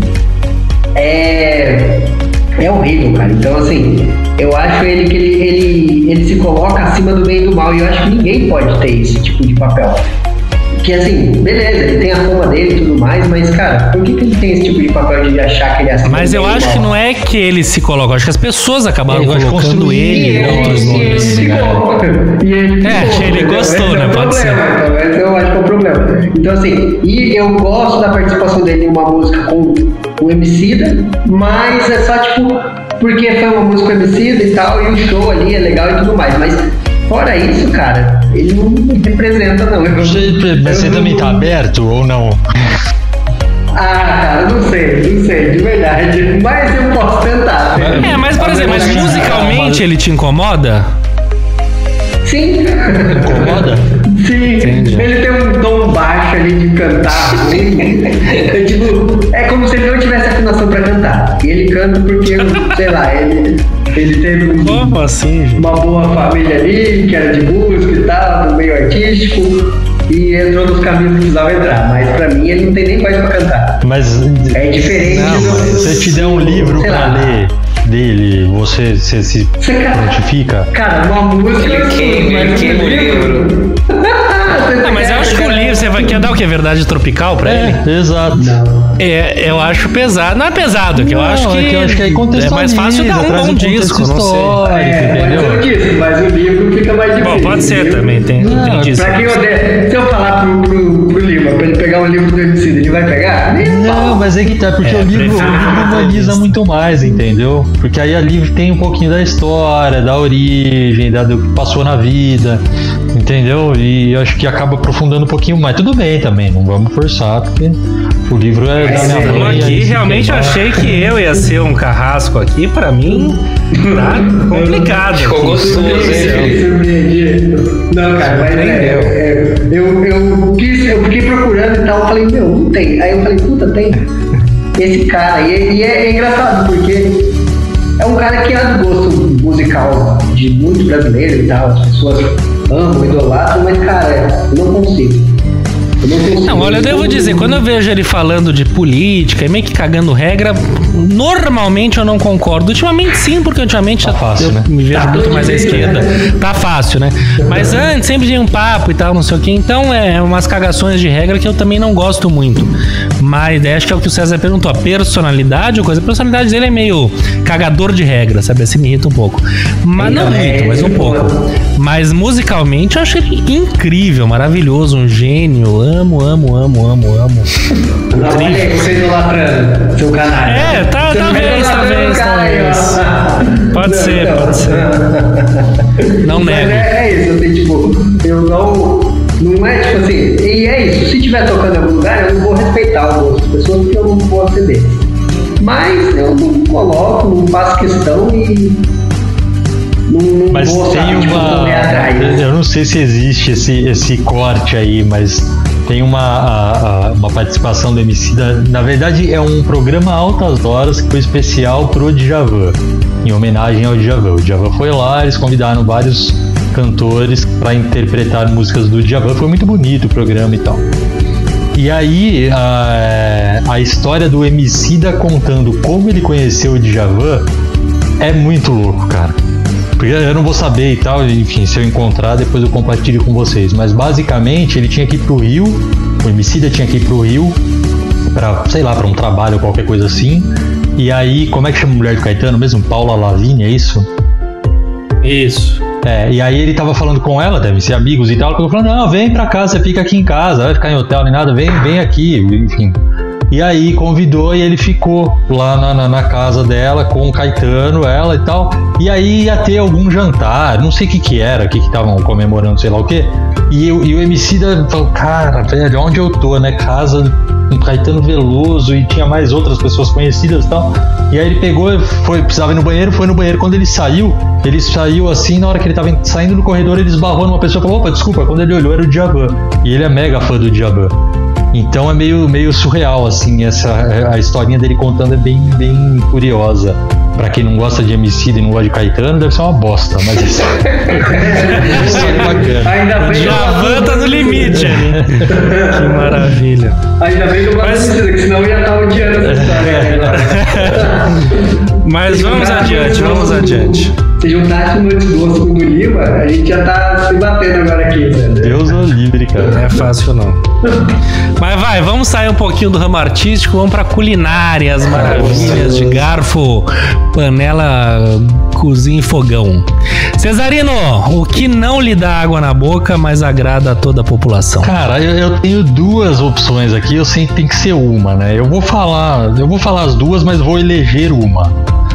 é. É horrível, cara. Então, assim, eu acho ele que ele, ele, ele se coloca acima do bem e do mal, e eu acho que ninguém pode ter esse tipo de papel. Que assim, beleza, ele tem a fama dele e tudo mais, mas, cara, por que, que ele tem esse tipo de papel de achar que ele é acima Mas do eu bem e do acho mal? que não é que ele se coloca, eu acho que as pessoas acabaram Ele gosta de colocando construir, ele E em ele- outros e ele nomes. se coloca. E ele É, se ele coloca, gostou, esse né? é o Pode problema, ser. Então, esse eu acho que é o problema. Então, assim, e eu gosto da participação dele em uma música com o Emicida, mas é só, tipo, porque foi uma música com o Emicida e tal, e o show ali é legal e tudo mais, mas fora isso, cara, ele não me representa, não. Eu, Você, mas você eu também não- tá aberto ou não? Ah, cara, não sei, não sei, de verdade. Mas eu posso tentar. É, mas por exemplo, mas musicalmente ele te incomoda? Sim. Incomoda? Sim, Entendi. ele tem um tom baixo ali de cantar. ruim. É, tipo, é como se ele não tivesse afinação pra cantar. E ele canta porque, sei lá, ele, ele teve um- Como assim, gente? uma boa família ali, que era de música e tal, do meio artístico, e entrou nos caminhos que precisava entrar. Mas pra mim ele não tem nem voz pra cantar. Mas. É diferente Não, do- mas se eu te der um livro sei pra lá. ler dele, você, você se Você, cara, identifica? cara, uma música. Ele queima, ele mas um queima o livro. Você Ah, mas eu quer- acho que o livro, você vai, quer dar o que? Verdade tropical pra ele? É, exato. É, eu acho pesado. Não é pesado, que eu Não, acho que é que eu acho que aí é contextualiza, mais fácil dar um traz bom um disco, contexto não sei. histórico, É, entendeu? pode ser o disco, mas o livro fica mais difícil. Bom, pode ser viu? também, tem, Não, tem disco. Pra quem odeia, se eu falar pro, pro, pro Lima pra ele pegar um livro do Emicida, ele vai pegar? Nem Não, mas é que tá, porque É, o livro, o prefiro livro uma humaniza entrevista. muito mais, entendeu? Porque aí a livro tem um pouquinho da história, da origem, da, do que passou na vida, entendeu? E eu acho que acaba aprofundando um pouquinho mais. Tudo bem também, não vamos forçar, porque o livro é da minha Eu mãe. aqui aí se realmente queimar- achei que eu ia ser um carrasco aqui, pra mim tá complicado. Ficou aqui. gostoso, hein? Fiquei surpreendido. Não, cara, mas é, é, eu, eu, quis, eu fiquei procurando e tal, eu falei, meu, não tem. Aí eu falei, puta, tem esse cara. E, é- e é, é engraçado, porque é um cara que é do gosto musical de muito brasileiro e tal, as pessoas amam, idolatram, mas, cara, eu não consigo. Eu não consigo. Não, olha, eu devo dizer, quando eu vejo ele falando de política e meio que cagando regra, normalmente eu não concordo. Ultimamente sim, porque ultimamente Tá fácil, eu né? me vejo Tá muito tudo mais à difícil, esquerda. né? Tá fácil, né? Mas antes sempre tinha um papo e tal, não sei o que. Então é umas cagações de regra que eu também não gosto muito. Mas acho que é o que o César perguntou, a personalidade ou coisa. A personalidade dele é meio cagador de regra, sabe? Assim me irrita um pouco. Mas não Então, é, muito, mas um é pouco. foda. Mas musicalmente eu acho ele incrível, maravilhoso, um gênio. Amo, amo, amo, amo, amo. Não, olha aí, você idolatrando, seu canalha. É, tá- Você talvez, fica idolatrando talvez, o cara aí, ó. Pode Não, ser, não. pode ser. Não Mas nego. É, é isso, assim, tipo, eu não. Não é tipo assim, e é isso, se estiver tocando em algum lugar, eu não vou respeitar o gosto das pessoas porque eu não vou aceder. Mas eu não coloco, não faço questão e. Não, não Mas vou, tem sabe, tipo, uma. correr atrás. Eu não sei se existe esse, esse corte aí, mas tem uma, a- a- uma participação do Emicida. Na verdade, é um programa Altas Horas que foi especial pro Djavan, em homenagem ao Djavan. O Djavan foi lá, eles convidaram vários cantores para interpretar músicas do Djavan. Foi muito bonito o programa e tal. E aí, a, a história do Emicida contando como ele conheceu o Djavan é muito louco, cara. Porque eu não vou saber e tal, enfim, se eu encontrar, depois eu compartilho com vocês. Mas basicamente ele tinha que ir pro Rio, o Emicida tinha que ir pro Rio, pra, sei lá, pra um trabalho ou qualquer coisa assim. E aí, como é que chama a mulher do Caetano mesmo? Paula Lavigne, é isso? Isso. É, e aí ele tava falando com ela, devem ser amigos e tal, ela falou, não, vem pra cá, você fica aqui em casa, vai ficar em hotel nem nada, vem, vem aqui, enfim. E aí convidou e ele ficou lá na, na, na casa dela com o Caetano, ela e tal. E aí ia ter algum jantar, não sei o que que era, o que que estavam comemorando, sei lá o que. E, o- e o Emicida falou, cara, velho, onde eu tô, né? Casa com Caetano Veloso e tinha mais outras pessoas conhecidas e tal. E aí ele pegou, foi, precisava ir no banheiro, foi no banheiro. Quando ele saiu, ele saiu assim, na hora que ele tava saindo no corredor, ele esbarrou numa pessoa e falou, opa, desculpa, quando ele olhou era o Djavan. E ele é mega fã do Djavan. Então é meio, meio surreal, assim, essa, a historinha dele contando é bem, bem curiosa. Pra quem não gosta de Emicida e não gosta de Caetano, deve ser uma bosta, mas isso é história bacana. Ainda bem que eu Djavan tá no limite ali. Que maravilha. Ainda bem que eu gosto Mas- de Emicida, que senão eu ia estar odiando essa história aí agora. Mas Se vamos juntar adiante, com o vamos desgosto- adiante. Se juntasse no desgosto com o do Lima, a gente já tá se batendo agora aqui, velho. Deus o livre, cara. Não é fácil não. Mas vai, vamos sair um pouquinho do ramo artístico, vamos pra culinária, as maravilhas de garfo, panela, cozinha e fogão. Cesarino, o que não lhe dá água na boca, mas agrada a toda a população? Cara, eu, eu tenho duas opções aqui, eu sei que tem que ser uma, né? Eu vou falar, eu vou falar as duas, mas vou eleger uma.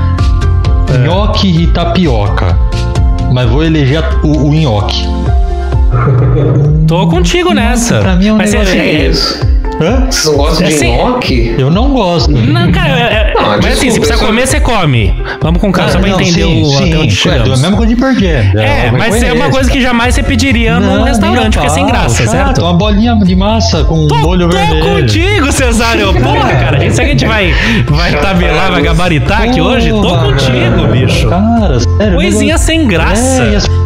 Nhoque e tapioca. Mas vou eleger a- o, o nhoque. Tô contigo nessa. Pra mim é um Mas negócio- é- Que isso? Hã? Você não gosta de Assim- nhoque? Eu não gosto. Não, cara, é- é- Não, mas assim, desculpa, se precisa eu só- comer, você come. Vamos com calma, só pra Não, entender sim, o, sim, até onde é, chegamos. é a mesma coisa de burger. É, mas é uma coisa que jamais você pediria num restaurante, porque é sem graça, certo? Uma bolinha de massa com Tô, molho tô vermelho. contigo, Cesário. Porra, cara. A gente, será que a gente vai, vai tabelar, vai gabaritar aqui hoje? Tô Porra, contigo, cara. bicho. Cara, sério. Coisinha negócio- sem graça. É, e as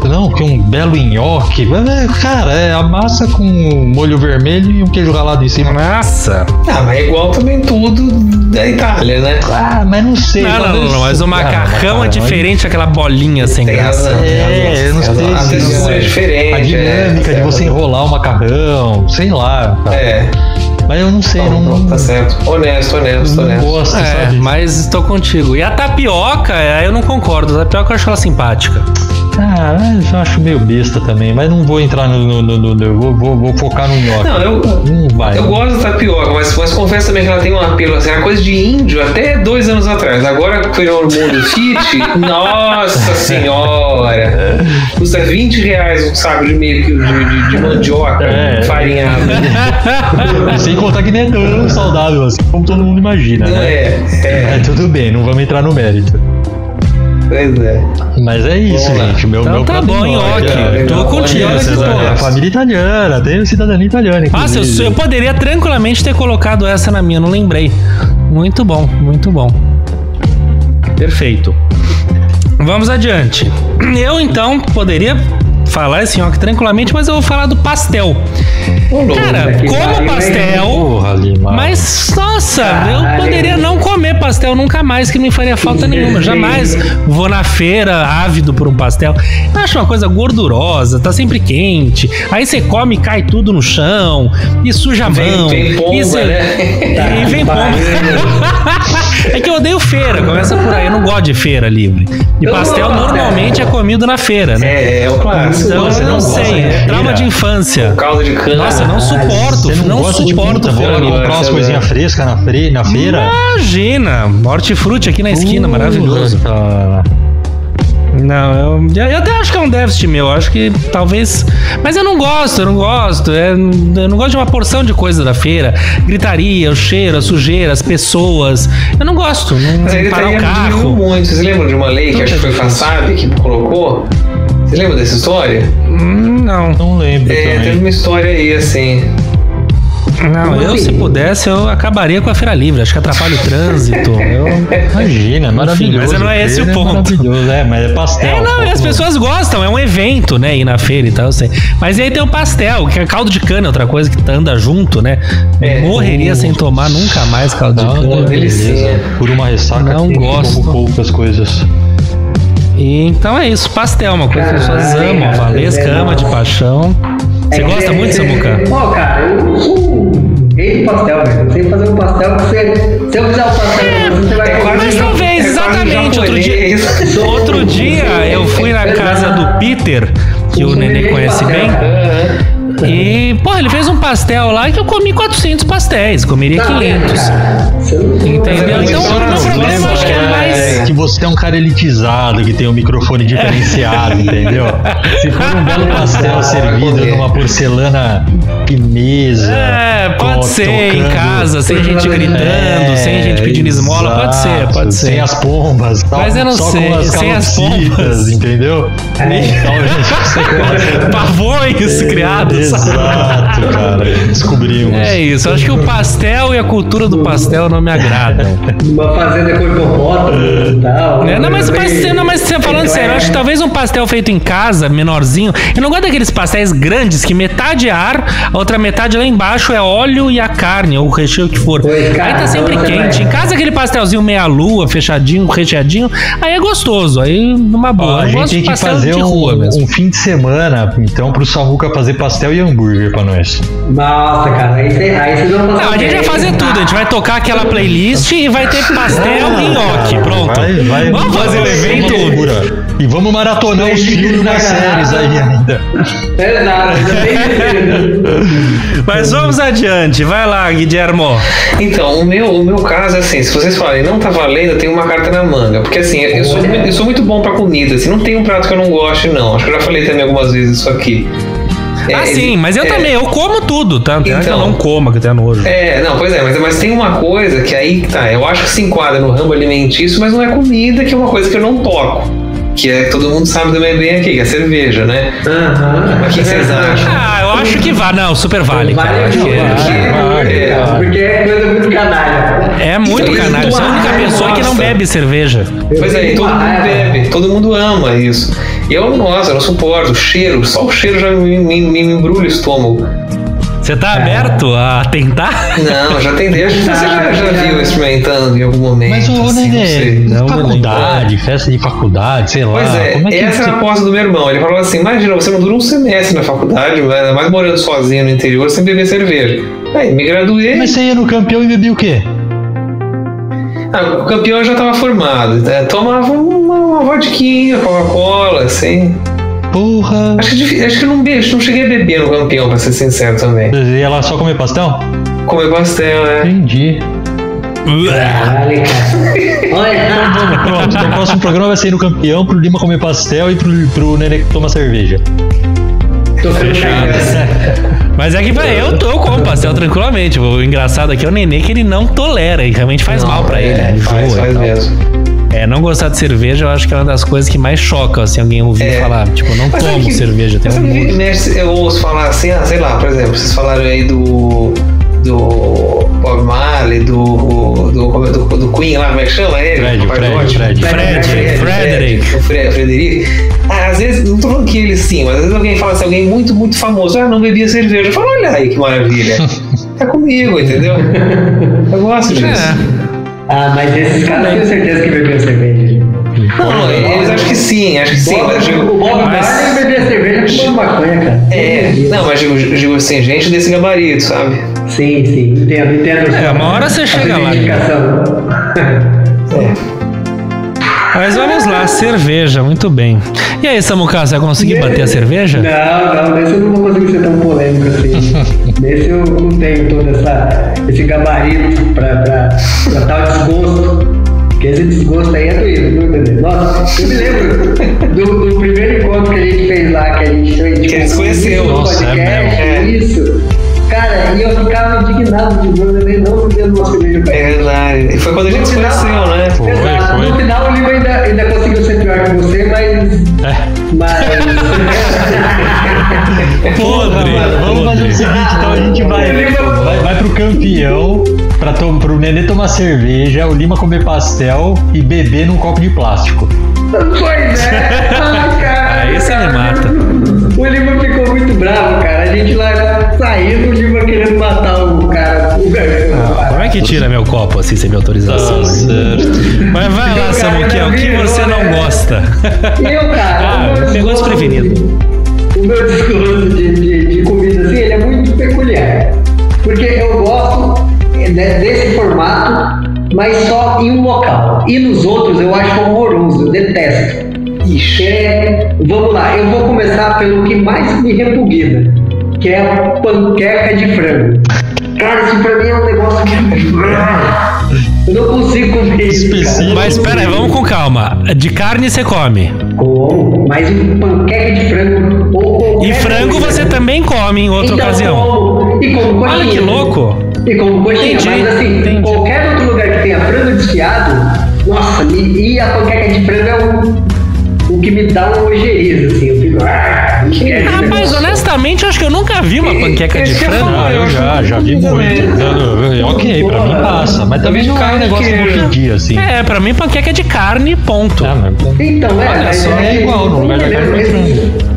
Não, que um belo nhoque. Cara, é a massa com molho vermelho e um queijo ralado em cima. Nossa! Ah, mas é igual também tudo da Itália, né? Ah, mas não sei. Não, não, não, não, mas o macarrão é diferente daquela bolinha sem Tem graça. razão, tem razão. É, eu não sei. A se- textura é diferente. A dinâmica é, de você enrolar o macarrão, sei lá. Cara. É, Mas eu não sei, não, não, tá certo. Honesto, honesto, não honesto. gosto, É, sabe? mas estou contigo. E a tapioca, aí eu não concordo. A tapioca eu acho ela simpática. Ah, eu acho meio besta também, mas não vou entrar no. no, no, no- no- vou, vou, vou focar no nhoque. Não, eu, Não vai. eu gosto da tapioca, mas, mas confesso também que ela tem um apelo, assim, uma coisa de índio até dois anos atrás. Agora que foi no mundo fit, nossa senhora! Custa vinte reais um saco de meio quilo de, de, de mandioca É. farinhada. Sem contar que nem é tão saudável assim, como todo mundo imagina, Não né? é? É, É, tudo bem, não vamos entrar no mérito. pois é. Mas é isso, Vamos lá. gente. Meu, Então meu tá prato bom, nhoque, nhoque. é. Tô legal. contigo, Olha, Cesar. Cesar. É, família italiana, tenho cidadania italiana. Nossa, eu, inclusive. eu poderia tranquilamente ter colocado essa na minha, não lembrei. Muito bom, muito bom. Perfeito. Vamos adiante. Eu então poderia falar esse nhoque tranquilamente, mas eu vou falar do pastel. Cara, que como pariu, pastel, Porra, Lima. mas nossa, eu Caralho. poderia não comer pastel nunca mais, que não me faria falta nenhuma. Jamais vou na feira ávido por um pastel. Eu acho uma coisa gordurosa, tá sempre quente. Aí você come e cai tudo no chão, e suja a mão. Vem, vem pomba, e cê- né? E vem pomba. É que eu odeio feira, começa por aí. Eu não gosto de feira livre. E Eu pastel gosto de pastel. normalmente é comido na feira, né? É, é o clássico. Então você eu não não gosta sei, de é trauma feira? de infância. Caldo de cana. Nossa, eu não suporto, Você não, não gosta de suporto puta, vou lá feira. comprar umas Nossa, coisinhas frescas na, fre- na feira? Imagina, hortifruti aqui na esquina, maravilhoso. Puta. Não, eu, eu até acho que é um déficit meu, eu acho que talvez. Mas eu não gosto, eu não gosto. é, eu não gosto de uma porção de coisa da feira. Gritaria, o cheiro, a sujeira, as pessoas. Eu não gosto. Não Mas ele parar o diminuiu carro. muito. Vocês lembram de uma lei que Não acho que é foi difícil. Kassab que colocou? Vocês lembram dessa história? Hum, Não, Não lembro É, teve também. uma história aí assim. não, eu se pudesse, eu acabaria com a feira livre. Acho que atrapalha o trânsito. Eu... Imagina, maravilhoso. mas não é esse o Feira ponto. maravilhoso, é, mas é pastel. É, não, e as pô. pessoas gostam, é um evento, né? Ir na feira e tal, eu sei. Mas e aí tem o pastel, que é caldo de cana, outra coisa que anda junto, né? É. Morreria sem tomar nunca mais caldo de Não, cana. não, delicinha. beleza. Por uma ressaca Não que gosto. como poucas coisas. E então é isso, pastel, uma coisa que as pessoas Caralho, amam. A cara, Valesca é ama de nossa. paixão. Você É gosta que- muito, Samuca? Pô, cara, eu sou rei do pastel, velho. Eu sei fazer um pastel que você. Se eu fizer o pastel, você vai É comer. quase Mas talvez, é quase exatamente. Outro dia, japonês. outro dia eu fui na casa do Peter, que o Nenê conhece bem. E, pô, ele fez um pastel lá que eu comi quatrocentos pastéis, comeria Tá vendo, quinhentos. cara? Você não- Entendeu? Mas é Então, muito o meu gostoso, problema acho que é né? mais. É que você é um cara elitizado, que tem um microfone diferenciado, entendeu? Se for um belo pastel servido numa porcelana mesa. É, pode com- ser em tocando- casa, sem gente gritando, sem gente pedindo esmola, pode ser, exato, pode ser. Sem as pombas, tal, Mas eu não só sei, com as sem as calopsitas, pombas. entendeu? Talvez você goste. Pavões criados. Exato, cara. Descobrimos. É isso, eu acho que o pastel e a cultura do pastel não me agradam. Uma fazenda com hipopótamo e tal. É, não, mas, Uma coisa pastel, bem- não, mas você falando sério, eu acho que talvez um pastel feito em casa, menorzinho. Eu não gosto daqueles pastéis grandes que metade é ar, a outra metade lá embaixo é óleo e a carne, ou o recheio que for. Pois, Aí cara, tá sempre então você quente. vai- Em casa, aquele pastelzinho meia-lua, fechadinho, recheadinho, aí é gostoso. Aí numa boa. Ó, a eu gente gosto tem de que pastel fazer de rua um, mesmo. um fim de semana, então, pro Samuca fazer pastel e hambúrguer pra nós. Nossa, cara, aí você aí vocês vão passar. Não, a gente vai fazer tudo. A gente vai tocar aquela playlist e vai ter pastel e nhoque. Pronto. Vai, vai, Vamos fazer o vai ser uma evento. loucura. E vamos maratonar os filmes das séries aí ainda. Exato, ainda bem Mas vamos adiante. Vai lá, Guilhermo. Então, o meu, o meu caso é assim, se vocês falarem, não tá valendo, eu tenho uma carta na manga. Porque assim, eu sou, muito- eu sou muito bom pra comida, assim, não tem um prato que eu não goste, não. Acho que eu já falei também algumas vezes isso aqui. É, Ah, sim, mas eu é, também. Eu como tudo, tá? Não tem nada que eu Então. não coma, que eu tenho nojo. É, não, pois é, mas, mas tem uma coisa que aí tá, eu acho que se enquadra no ramo alimentício, mas não é comida, que é uma coisa que eu não toco. Que é todo mundo sabe também bem aqui, que é cerveja, né? Aham. Mas o que vocês acham? Ah, eu acho que vale. Não, super vale. cara. Eu Vale, acho que vale, é, vale, é, cara, porque é coisa muito canalha. é muito Então, canalha. Você é a única Nossa. pessoa que não bebe bebe cerveja. Pois é, e todo mundo bebe, todo mundo ama isso. E eu, nossa, eu não suporto o cheiro, só o cheiro já me, me, me embrulha o estômago. Você tá aberto a tentar? Não, já tentei. Acho que você já, já viu experimentando em algum momento. Mas o assim, não Nenê, sei. Não, faculdade, festa de faculdade, sei lá. Pois é, como é que essa você... é a aposta do meu irmão. Ele falou assim: imagina, você não dura um semestre na faculdade, ainda mais morando sozinho no interior, sem beber cerveja. Aí me graduei. Mas você ia no campeão e bebia o quê? Ah, o campeão já estava formado, né? Tomava uma, uma vodquinha, Coca-Cola, assim. Porra. Acho que, acho que eu não, be, não cheguei a beber no campeão, pra ser sincero também. Você ia lá só comer pastel? Comer pastel, né? Entendi. Caralho, cara. Olha, Então vamos, pronto. Então o próximo programa vai ser no campeão, pro Lima comer pastel e pro, pro Nenê que toma cerveja. tô fechado. Mas é que vai, eu, eu como pastel tranquilamente. O engraçado aqui é o Nenê que ele não tolera e realmente faz Não, mal pra é, ele. Né? Faz, Enjoa e faz tal. mesmo. É, não gostar de cerveja eu acho que é uma das coisas que mais chocam, assim, alguém ouvir É. falar, tipo, não Mas sabe tomo que- cerveja, tem mas um sabe que monte. mexe, eu ouço falar assim, ah, sei lá, por exemplo, vocês falaram aí do. do Bob Marley, do. do, do, do, do Queen lá, como é que chama ele? Fred, O Fred, Fred, Fred. Fred, Frederick. O Fre- Frederic. Ah, às vezes, não tô falando que ele sim, mas às vezes alguém fala assim, alguém muito, muito famoso, ah, não bebia cerveja. Eu falo, olha aí que maravilha. Tá comigo, entendeu? Eu gosto disso. É. Ah, mas esses caras eu tenho certeza que beberam cerveja. Não, eles acham que sim, acho que sim, Bob- mas eu digo. o Bob mas- Marley bebia cerveja fumando maconha, cara. É, não, mas digo, digo assim, gente desse gabarito, sabe? Sim, sim, entendo, entendo. É, uma hora você a chega lá. identificação. Mas vamos lá, cerveja, muito bem. E aí, Samuca, você vai conseguir bater a cerveja? Não, não, nesse eu não vou conseguir ser tão polêmico assim. Nesse eu não tenho todo essa, esse gabarito pra, pra, pra tal desgosto. Porque esse desgosto aí é doído, viu, Nenê? Nossa, eu me lembro do, do primeiro encontro que a gente fez lá, que a gente fez. Que a gente se conheceu. no Nossa, é podcast, mesmo, é. isso. Cara, e eu ficava indignado de ver o Nenê não bebendo uma cerveja pra É ele. verdade. E foi quando a gente se conheceu, né? Foi, Exato. foi. No final o Lima ainda, ainda conseguiu ser pior que você, mas. É. Mas. Podre, Vamos fazer o seguinte, então a gente vai, vai, vai pro campeão, pra to, pro Nenê tomar cerveja, o Lima comer pastel e beber num copo de plástico. Pois é. Ai, cara. Aí você me mata. O Lima ficou muito bravo, cara. A gente lá saindo, o Lima querendo matar o cara, o garçom. Como é que tira meu copo assim sem minha autorização? Tá certo. Mas vai lá, Samuquinha, o que você não gosta? E eu, cara, Ah, o meu me pegou discurso- desprevenido. O meu discurso de, de, de comida, assim, ele é muito peculiar. Porque eu gosto né, desse formato, mas só em um local. E nos outros eu acho horroroso, eu detesto. Ixi. É, vamos lá, eu vou começar pelo que mais me repugna, que é a panqueca de frango. Cara, isso pra mim é um negócio que... Eu não consigo comer isso, cara. Específico. Mas pera aí, vamos com calma. De carne você come. Como? Mas um panqueca de frango ou qualquer E frango coisa. você também come em outra Então, ocasião. como- e como coxinha. Olha que louco. E como coxinha, Entendi, mas assim, entendi. qualquer outro lugar que tenha frango desfiado, nossa, e, e a panqueca de frango é o, o que me dá uma ojeriza, assim, eu fico... Ah, não quero esse Rapaz, negócio. honestamente, eu acho que eu nunca vi uma panqueca de Esse é frango. famoso. Ah, eu já, já vi muito. Eu- eu- Ok, pra mim passa. Mas também não é um negócio que eu vou pedir, assim. É, pra mim panqueca é de carne, ponto. Ah, mas- Então, é, Olha mas só, é igual, no lugar da carne tem frango.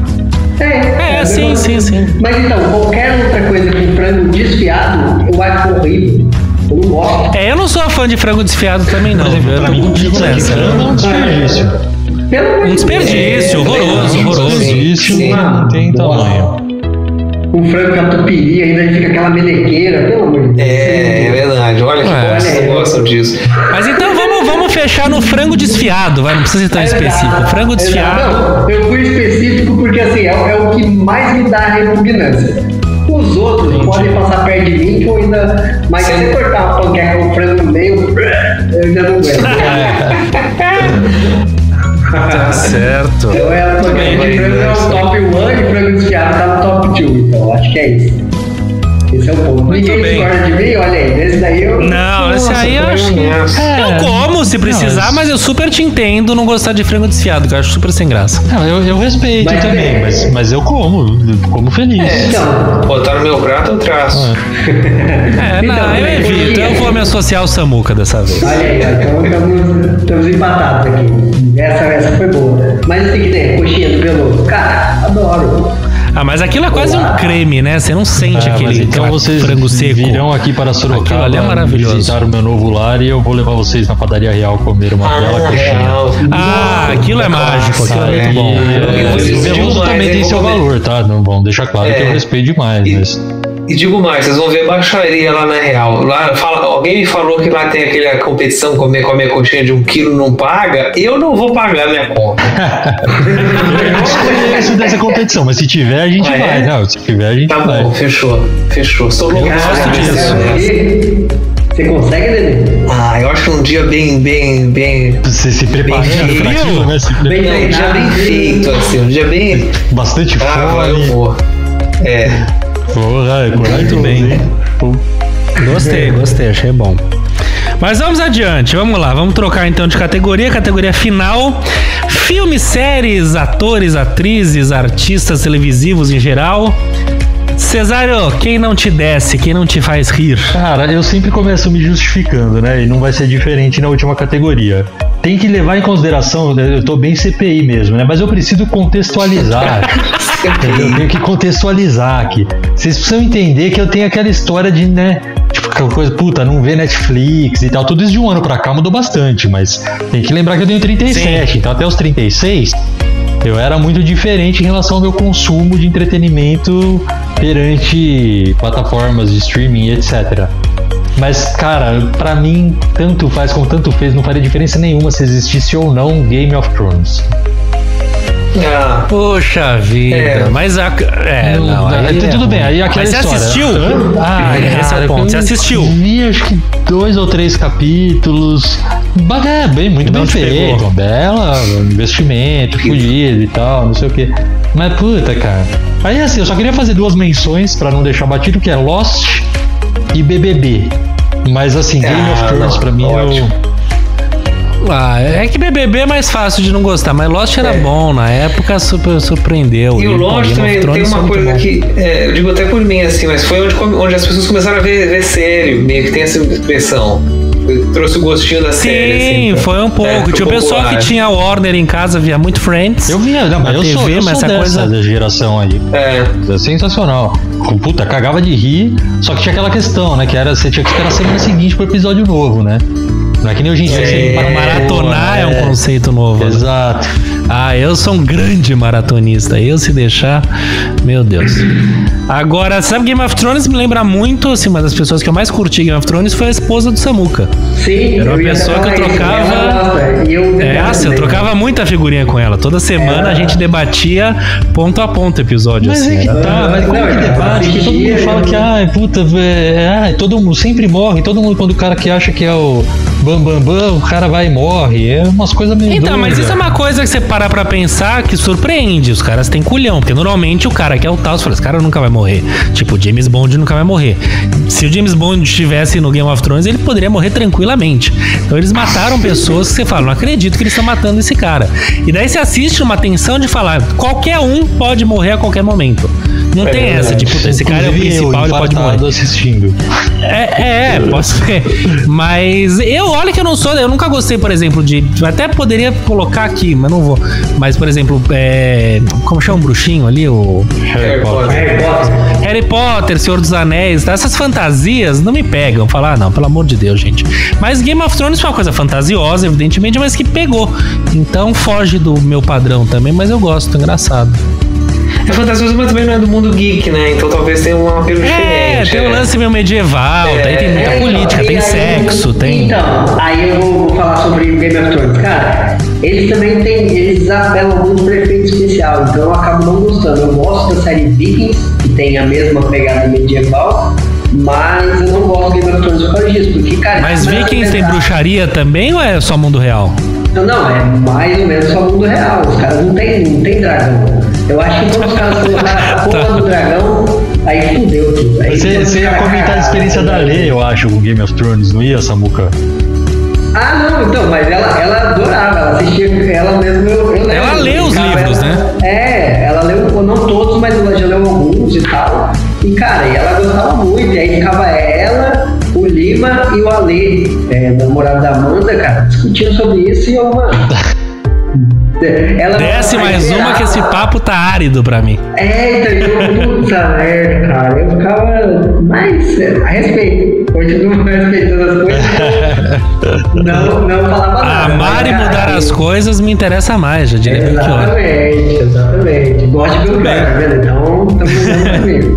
É, É, sim, sim, sim. Mas então, qualquer outra coisa com frango desfiado, eu acho horrível. Eu não gosto. É, eu não sou fã de frango desfiado também, não. Por exemplo, Eu pra tô mim, contigo pizza de nessa. frango é um desperdício. Pelo amor Um de desperdício, É, horroroso, é, horroroso. Desperdício Sim. não tem tamanho. Um frango catupiry, ainda fica aquela melequeira, pelo amor de Deus. É, é verdade. Olha que É. bom, vocês gostam disso. Mas então vamos, vamos fechar no frango desfiado, vai, não precisa ser tão específico. Frango desfiado. Não, eu fui específico porque assim, é, é o que mais me dá repugnância. Os outros podem passar perto de mim que eu ainda. Mas se você cortar uma panqueca com frango no meio, eu ainda não aguento. Tá certo. Então é a panqueca de frango é o top um e frango desfiado tá no top dois, então acho que é isso. Esse é o ponto. Muito Ninguém bem. discorda de mim, olha aí. Esse daí eu. Não, esse aí eu acho que. É. Eu como se precisar, Não, mas eu super te entendo não gostar de frango desfiado, que eu acho super sem graça. Não, eu, eu respeito Mas também, é. mas, mas eu como, eu como feliz. Então, Botar no meu prato, eu traço. É, não, Então, eu é, evito. Eu vou me associar ao Samuca dessa vez. olha aí, ó, então estamos, estamos empatados aqui. Essa, essa foi boa. Mas assim que tem, coxinha do Veloso. Cara, adoro. Ah, mas aquilo é quase um creme, né? Você não sente Ah, mas aquele então aquela vocês frango seco. virão aqui para Aquilo Sorocaba ali é maravilhoso. visitar o meu novo lar e eu vou levar vocês na padaria real comer uma bela Ah, coxinha. real. Ah, aquilo é mágico, aquilo é muito bom. É, Eu o digo Veloso mais, também hein, tem seu vamos ver. valor, tá? Não vão deixar claro É. que eu respeito demais, E- mas... E digo mais, vocês vão ver baixaria lá na Real. Lá, fala, alguém me falou que lá tem aquela competição, comer, comer coxinha de um quilo não paga. Eu não vou pagar minha conta. Eu não conheço dessa competição, mas se tiver a gente Ah, vai. é? Não, se tiver a gente Tá vai. bom, fechou. Fechou. Sou louco. gosto pra disso. fazer essa. Você consegue, Nenê? Ah, eu acho que um dia bem, bem, bem. Você se preparando Bem pra frio. aquilo, né? Se Bem pre- Não, um dia bem feito, assim, um dia bem. Bastante Ah, vai, eu fome. vou. É. Porra, é Muito bem. hein? Pô. Gostei, gostei, achei bom. Mas vamos adiante, vamos lá, vamos trocar então de categoria, categoria final. Filmes, séries, atores, atrizes, artistas televisivos em geral. Cesário, quem não te desce, quem não te faz rir? Cara, eu sempre começo me justificando, né? E não vai ser diferente na última categoria. Tem que levar em consideração, né, eu tô bem C P I mesmo, né? Mas eu preciso contextualizar. Entendeu? Eu tenho que contextualizar aqui. Vocês precisam entender que eu tenho aquela história de, né? Tipo, aquela coisa, puta, não vê Netflix e tal. Tudo isso de um ano pra cá mudou bastante, mas tem que lembrar que eu tenho trinta e sete, Sim. então até os trinta e seis eu era muito diferente em relação ao meu consumo de entretenimento perante plataformas de streaming, etcétera. Mas, cara, pra mim, tanto faz como tanto fez, não faria diferença nenhuma se existisse ou não Game of Thrones. Ah, Poxa vida, É. mas a, é, não, Não, aí é, é tudo bem, ruim. aí aquela Mas você história. assistiu? Ah, Esse é o cara, ponto, você eu assistiu? Vi acho que dois ou três capítulos. Ba- É, bem, muito Não bem te feito. pegou? Bela, investimento, fudido e tal, não sei o que. Mas puta, cara. Aí assim, eu só queria fazer duas menções pra não deixar batido, que é Lost e B B B. Mas assim, Game Ah, of Thrones não, pra mim ótimo. eu. Ah, é que B B B é mais fácil de não gostar, mas Lost era É. bom, na época super, surpreendeu. e o Pô, Lost Game of também tem Thrones uma é muito coisa bom. que, é, eu digo até por mim, assim, mas foi onde, come- onde as pessoas começaram a ver, ver sério, meio que tem essa expressão. Trouxe o gostinho da série. Sim, assim, foi um pouco. É, foi tinha o pessoal popular. que tinha Warner em casa, via muito Friends. Eu via, não, mas Na eu sou, T V, eu mas sou essa dessa coisa- geração aí. É. É sensacional. Puta, cagava de rir, só que tinha aquela questão, né? Que era, você tinha que esperar a semana seguinte pro episódio novo, né? Não é que nem hoje em dia. É, você Para maratonar é um conceito novo. né? Exato. Ah, eu sou um grande maratonista. Eu, se deixar, meu Deus. Agora, sabe, Game of Thrones me lembra muito, assim, uma das pessoas que eu mais curti Game of Thrones foi a esposa do Samuca. Sim, Era uma eu ia pessoa que eu falar isso. trocava- Ela gosta, e eu É, assim, eu também. trocava muita figurinha com ela. Toda semana É. a gente debatia ponto a ponto episódio, Mas assim. é que era- tá, mas como Não, que cara, debate? Que todo mundo assistia, fala eu- que, ai, puta, é, ai, todo mundo sempre morre. Todo mundo, quando o cara que acha que é o bam, bam, bam, o cara vai e morre. É umas coisas meio Então, mas doidas. isso é uma coisa que você para pra pensar que surpreende. Os caras têm culhão, porque normalmente o cara que é o tal, você fala, esse cara nunca vai morrer. Tipo, o James Bond nunca vai morrer. Se o James Bond estivesse no Game of Thrones, ele poderia morrer tranquilamente. Então eles mataram pessoas que você fala, não acredito que eles estão matando esse cara. E daí você assiste uma tensão de falar, qualquer um pode morrer a qualquer momento. Não É tem verdade. esse, tipo, esse cara é o Inclusive eu, principal, ele pode morrer. infartado assistindo. É, é, posso ser. Mas eu, olha que eu não sou, eu nunca gostei, por exemplo, de. Até poderia colocar aqui, mas não vou. Mas, por exemplo, é, como chama o bruxinho ali? O Harry Potter. Harry Potter. Harry Potter, Senhor dos Anéis, tá? Essas fantasias não me pegam. Falar, ah, não, pelo amor de Deus, gente. Mas Game of Thrones foi uma coisa fantasiosa, evidentemente, mas que pegou. Então foge do meu padrão também, mas eu gosto, engraçado. É fantasioso, mas também não é do mundo geek, né? Então talvez tenha um apelo É, diferente. tem o né? lance meio medieval, daí tem muita É, então, política, e tem aí- sexo, tem. Então, aí eu vou, vou falar sobre o Game of Thrones. Cara, eles também têm, eles apelam muito para efeito especial, então eu acabo não gostando. Eu gosto da série Vikings, que tem a mesma pegada medieval, mas eu não gosto do Game of Thrones por causa disso, porque, cara... Mas começa a Vikings tem pensar- bruxaria também ou é só mundo real? Não, não, é mais ou menos só mundo real. Os caras não tem, não tem dragão. Eu acho que quando os caras colocaram a porra do dragão, aí fudeu tudo. Aí Você, você ia comentar a experiência da Lê, eu acho, com Game of Thrones, não ia, Samuca? Ah, não, então, mas ela, ela adorava, ela assistia, ela mesmo, eu, eu Ela lê os livros, ela, né? É, ela leu, não todos, mas ela já leu alguns e tal. E, cara, e ela gostava muito, e aí ficava ela, o Lima e o Ale, é, namorado da Amanda, cara, discutindo sobre isso e eu, mano... Ela Desce mais uma que esse papo tá árido pra mim. É, então eu, puta merda, cara, eu ficava, mas, a respeito, continuo respeitando as coisas, não, não falava nada. Amar e mudar as coisas me interessa mais, já diria Belchior. Exatamente, exatamente. Gosto de Belchior, tá vendo? Então, estamos usando comigo.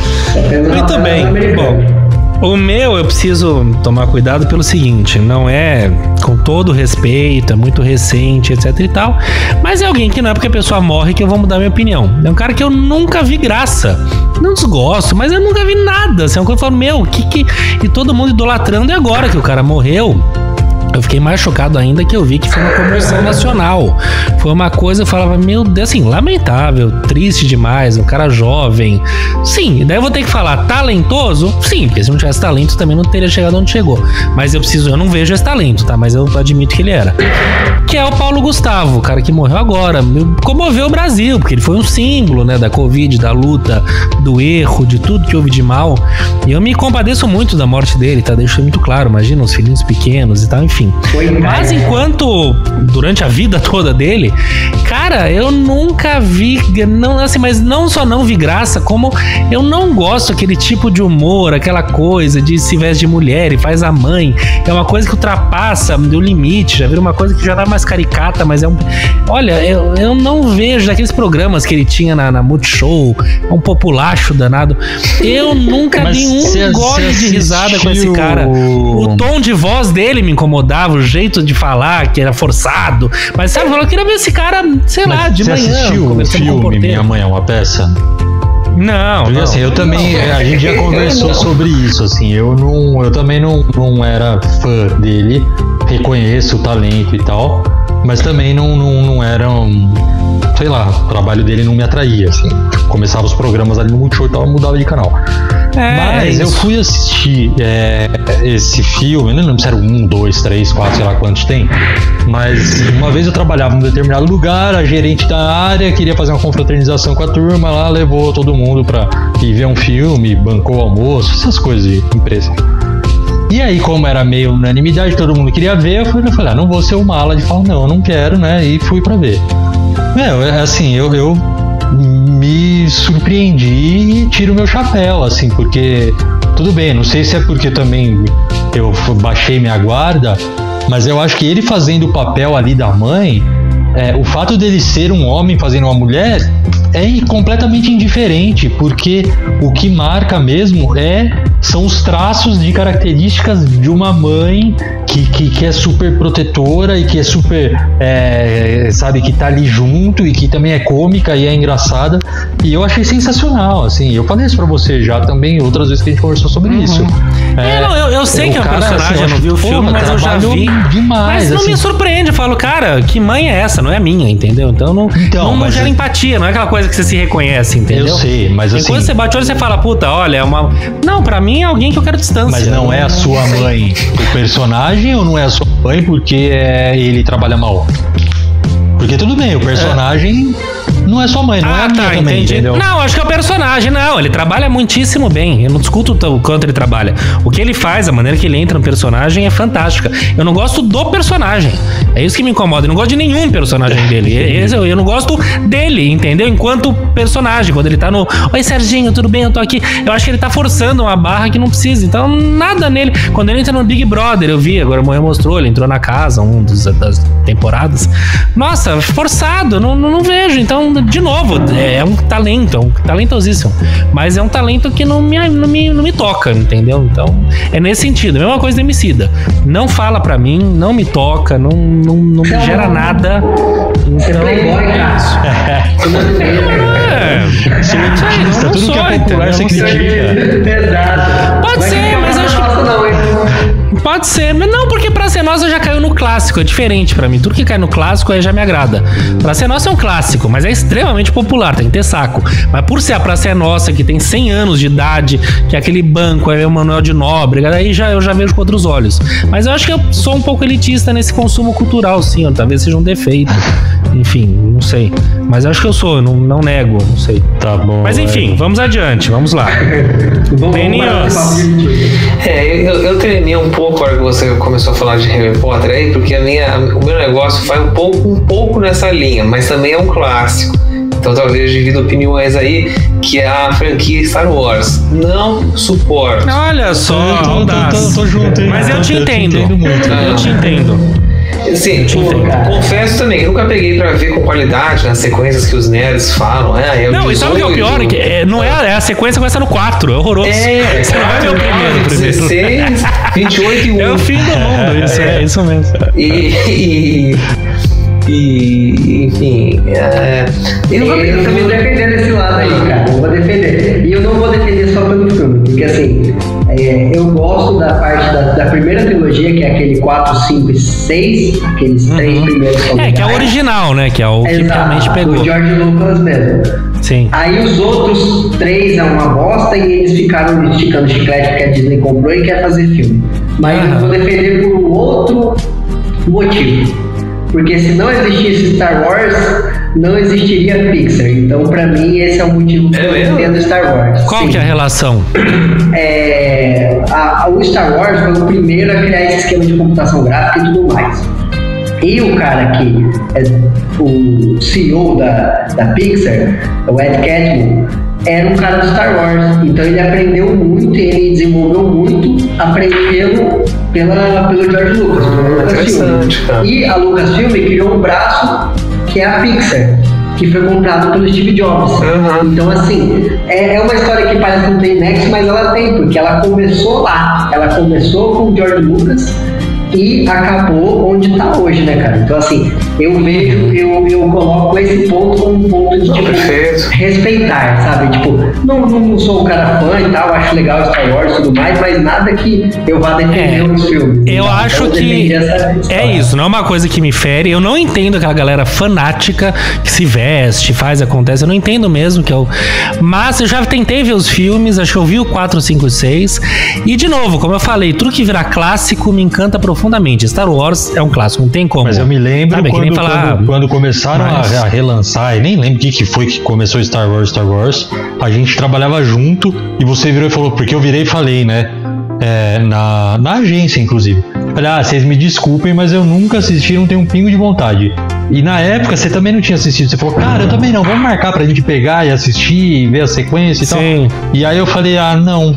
Muito bem, bom. O meu, eu preciso tomar cuidado pelo seguinte, não é com todo respeito, é muito recente, etc e tal, mas é alguém que não é porque a pessoa morre que eu vou mudar minha opinião. É um cara que eu nunca vi graça, não desgosto, mas eu nunca vi nada, assim, é uma coisa que eu falo, meu, que que... E todo mundo idolatrando, e agora que o cara morreu... Eu fiquei mais chocado ainda que eu vi que foi uma comoção nacional. Foi uma coisa, eu falava, meu Deus, assim, lamentável, triste demais, um cara jovem. Sim, daí eu vou ter que falar, talentoso? Sim, porque se não tivesse talento também não teria chegado onde chegou. Mas eu preciso, eu não vejo esse talento, tá? Mas eu admito que ele era. Que é o Paulo Gustavo, o cara que morreu agora. Comoveu o Brasil, porque ele foi um símbolo, né, da Covid, da luta, do erro, de tudo que houve de mal. E eu me compadeço muito da morte dele, tá? Deixa muito claro, imagina os filhinhos pequenos e tal, enfim. Mas enquanto, durante a vida toda dele, cara, eu nunca vi, não, assim, mas não só não vi graça, como eu não gosto daquele tipo de humor, aquela coisa de se veste de mulher e faz a mãe, é uma coisa que ultrapassa o limite, já vira uma coisa que já não é mais caricata, mas é um... Olha, eu, eu não vejo daqueles programas que ele tinha na, na Multishow, um populacho danado, eu nunca mas vi um cê, gole cê de risada com esse cara. O tom de voz dele me incomodava, o jeito de falar que era forçado, mas sabe, eu queria ver esse cara, sei mas lá, de você manhã. Você assistiu o filme Minha Mãe é uma Peça? Não, Porque não. assim, eu também, não, a gente já conversou sobre isso, assim, eu não, eu também não, não era fã dele, reconheço o talento e tal, mas também não, não, não era um, sei lá, o trabalho dele não me atraía, assim, começava os programas ali no Multishow e tal, eu mudava de canal. É, mas é eu fui assistir é, esse filme, eu não lembro se era um, dois, três, quatro, sei lá quantos tem, mas uma vez eu trabalhava em um determinado lugar, a gerente da área queria fazer uma confraternização com a turma, lá levou todo mundo pra ir ver um filme, bancou o almoço, essas coisas de empresa. E aí, como era meio unanimidade, todo mundo queria ver, eu falei, ah, não vou ser o mala de falar, não, eu não quero, né, e fui pra ver. Meu, assim, eu... eu me surpreendi e tiro meu chapéu, assim, porque tudo bem, não sei se é porque também eu baixei minha guarda, mas eu acho que ele fazendo o papel ali da mãe, é, o fato dele ser um homem fazendo uma mulher é completamente indiferente, porque o que marca mesmo é, são os traços de características de uma mãe que, que, que é super protetora e que é super, é, sabe, que tá ali junto e que também é cômica e é engraçada, e eu achei sensacional, assim, eu falei isso pra você já também, outras vezes que a gente conversou sobre uhum. isso. É, não, eu, eu sei que é um cara, personagem, assim, eu não vi o filme, mas eu já vi demais, mas não assim. me surpreende, eu falo, cara, que mãe é essa? Não é minha, entendeu? Então não, então, não, não gera é... empatia, não é aquela coisa que você se reconhece, entendeu? Eu sei, mas assim... Enquanto você bate o olho, você fala, puta, olha, é uma... Não, pra mim é alguém que eu quero distância. Mas não é a sua mãe o personagem ou não é a sua mãe porque é, ele trabalha mal? Porque tudo bem, o personagem... É. Não é sua mãe, não ah, é a minha tá, também, entendi. Entendeu? Não, acho que é o personagem, não. Ele trabalha muitíssimo bem. Eu não discuto o quanto ele trabalha. O que ele faz, a maneira que ele entra no personagem é fantástica. Eu não gosto do personagem. É isso que me incomoda. Eu não gosto de nenhum personagem dele. Eu não gosto dele, entendeu? Enquanto personagem. Quando ele tá no... Oi, Serginho, tudo bem? Eu tô aqui. Eu acho que ele tá forçando uma barra que não precisa. Então, nada nele. Quando ele entra no Big Brother, eu vi, agora o Moe mostrou, ele entrou na casa, um dos, das temporadas. Nossa, forçado. Não, não, não vejo. Então, de novo, é um talento, é um talentosíssimo, mas é um talento que não me, não me, não me toca, entendeu? Então, é nesse sentido, a mesma coisa do Emicida. Não fala pra mim, não me toca, não, não, não me gera nada. Então, é isso. É, tudo que é popular você critica. Exato. Pode ser, mas acho que... Pode ser, mas não, porque pra Praça é Nossa já caiu no clássico, é diferente pra mim. Tudo que cai no clássico aí já me agrada. Praça é Nossa é um clássico, mas é extremamente popular, tem que ter saco. Mas por ser a Praça é Nossa, que tem cem anos de idade, que é aquele banco, é o Manuel de Nóbrega, aí já, eu já vejo com outros olhos. Mas eu acho que eu sou um pouco elitista nesse consumo cultural, sim, ó, talvez seja um defeito. Enfim, não sei. Mas eu acho que eu sou, eu não, não nego, não sei. Tá bom. Mas enfim, é. vamos adiante, vamos lá. Meninos. É, eu, eu tremei um pouco a hora que você começou a falar de Harry Potter aí, porque a minha, o meu negócio vai um pouco, um pouco nessa linha, mas também é um clássico. Então talvez divida opiniões aí, que é a franquia Star Wars. Não suporto. Olha só, tô, tô, tô, tô junto, hein? Mas eu te eu entendo. Te entendo muito. Eu te entendo. Sim, tipo, confesso também, eu nunca peguei pra ver com qualidade nas sequências que os nerds falam. É, é não, e sabe o que é o pior? Que é, não é, é a sequência começa no quatro, é horroroso. É, você não vai ver o primeiro, primeiro. dezesseis, vinte e oito e um. É o fim do mundo, isso é, é isso mesmo. E. e... E, enfim, é, eu, eu, eu também vou defender desse lado aí, cara. Eu vou defender. E eu não vou defender só pelo filme, porque assim, é, eu gosto da parte da, da primeira trilogia, que é aquele quatro, cinco e seis, aqueles uhum. três primeiros. É, que é o original, né? Que é o Exato, que realmente pegou. O George Lucas mesmo. Sim. Aí os outros três é uma bosta e eles ficaram esticando chiclete porque a Disney comprou e quer fazer filme. Mas uhum. eu vou defender por um outro motivo. Porque se não existisse Star Wars, não existiria Pixar. Então, pra mim, esse é o motivo que eu defendo Star Wars. Qual Sim. que é a relação? É, a, a, o Star Wars foi o primeiro a criar esse esquema de computação gráfica e tudo mais. E o cara que é o C E O da, da Pixar, o Ed Catmull, era um cara do Star Wars. Então ele aprendeu muito, ele desenvolveu muito aprendendo pela, pelo George Lucas, pelo Lucasfilm. E a Lucasfilm criou um braço que é a Pixar, que foi comprado pelo Steve Jobs. Uhum. Então, assim, é, é uma história que parece que não tem nexo, mas ela tem, porque ela começou lá. Ela começou com o George Lucas e acabou onde tá hoje, né, cara? Então, assim, eu vejo, eu, eu coloco esse ponto como um ponto de, tipo, respeitar, sabe? Tipo, não, não sou um cara fã e tal, acho legal Star Wars e tudo mais, mas nada que eu vá defender é, os filmes. Eu então, acho eu que é isso, não é uma coisa que me fere. Eu não entendo aquela galera fanática que se veste, faz, acontece. Eu não entendo mesmo que eu... Mas eu já tentei ver os filmes, acho que eu vi o quatro, cinco e seis. E, de novo, como eu falei, tudo que virar clássico me encanta profundamente. Star Wars é um clássico, não tem como. Mas eu me lembro Sabe, quando, falar, quando, quando começaram mas... a, a relançar, e nem lembro o que, que foi que começou Star Wars, Star Wars, a gente trabalhava junto e você virou e falou, porque eu virei e falei, né? É, na, na agência, inclusive. Falei, ah, vocês me desculpem, mas eu nunca assisti, não tenho um pingo de vontade. E na época você também não tinha assistido. Você falou, cara, eu também não, vamos marcar pra gente pegar e assistir, ver a sequência e Sim. tal. E aí eu falei, ah, não.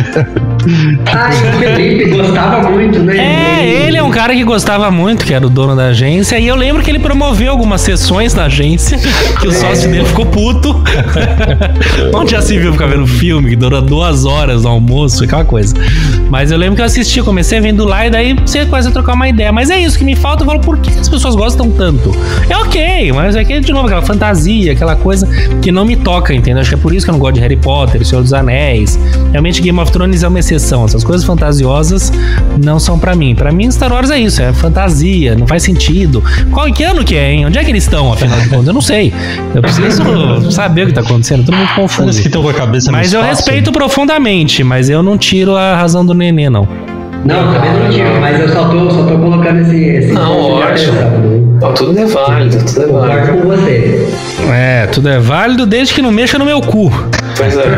Ah, e o Felipe gostava muito, né? É, ele é um cara que gostava muito, que era o dono da agência. E eu lembro que ele promoveu algumas sessões na agência, que o sócio dele ficou puto. Onde já se viu ficar vendo filme, que dura duas horas no almoço, aquela coisa. Mas eu lembro que eu assisti, comecei vendo lá e daí você começa a trocar uma ideia. Mas é isso que me falta, eu falo, por que as pessoas gostam tanto? É ok, mas é que, de novo, aquela fantasia, aquela coisa que não me toca, entendeu? Acho que é por isso que eu não gosto de Harry Potter, Senhor dos Anéis. Realmente Game of Thrones é uma exceção. Essas coisas fantasiosas não são pra mim. Pra mim, Star Wars é isso, é fantasia, não faz sentido. Qual que ano que é, hein? Onde é que eles estão, afinal de contas? Eu não sei. Eu preciso saber o que tá acontecendo, todo mundo confuso. Que estão com a cabeça mas eu espaço, respeito profundamente, mas eu não tiro a razão do nenê, não. Não, também não tiro, mas eu só tô, só tô colocando esse... esse não, ótimo. Não, tudo é válido, tudo é válido. Concordo com você. É, tudo é válido desde que não mexa no meu cu. Pois é.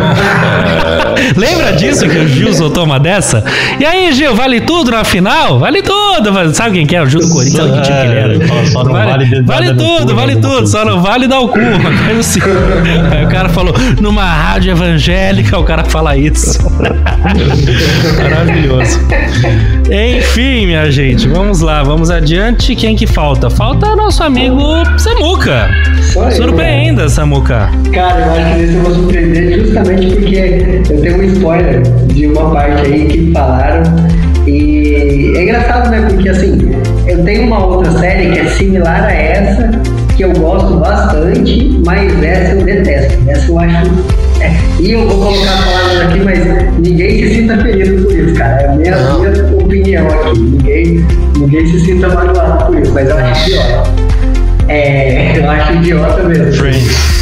Lembra disso que o Gil soltou uma dessa? E aí, Gil, vale tudo na final? Vale tudo! Sabe quem que é? O Gil do Corinthians, sabe que time que ele era? Só não vale, vale, vale tudo, cu, vale tudo, só não vale dar o cu, uma coisa assim. Aí o cara falou, numa rádio evangélica, o cara fala isso. Maravilhoso. Enfim, minha gente, vamos lá, vamos adiante. Quem que falta? Falta nosso amigo Samuca. Surpreenda, Samuca. Cara, eu acho que nesse eu vou surpreender justamente porque eu tenho um spoiler de uma parte aí que falaram. E é engraçado, né? Porque assim, eu tenho uma outra série que é similar a essa, que eu gosto bastante, mas essa eu detesto. Essa eu acho. É, e eu vou colocar as palavras aqui, mas ninguém se sinta ferido por isso, cara. É a minha, minha opinião aqui. Ninguém ninguém se sinta magoado por isso, mas eu acho idiota. É, eu acho idiota mesmo. Friends.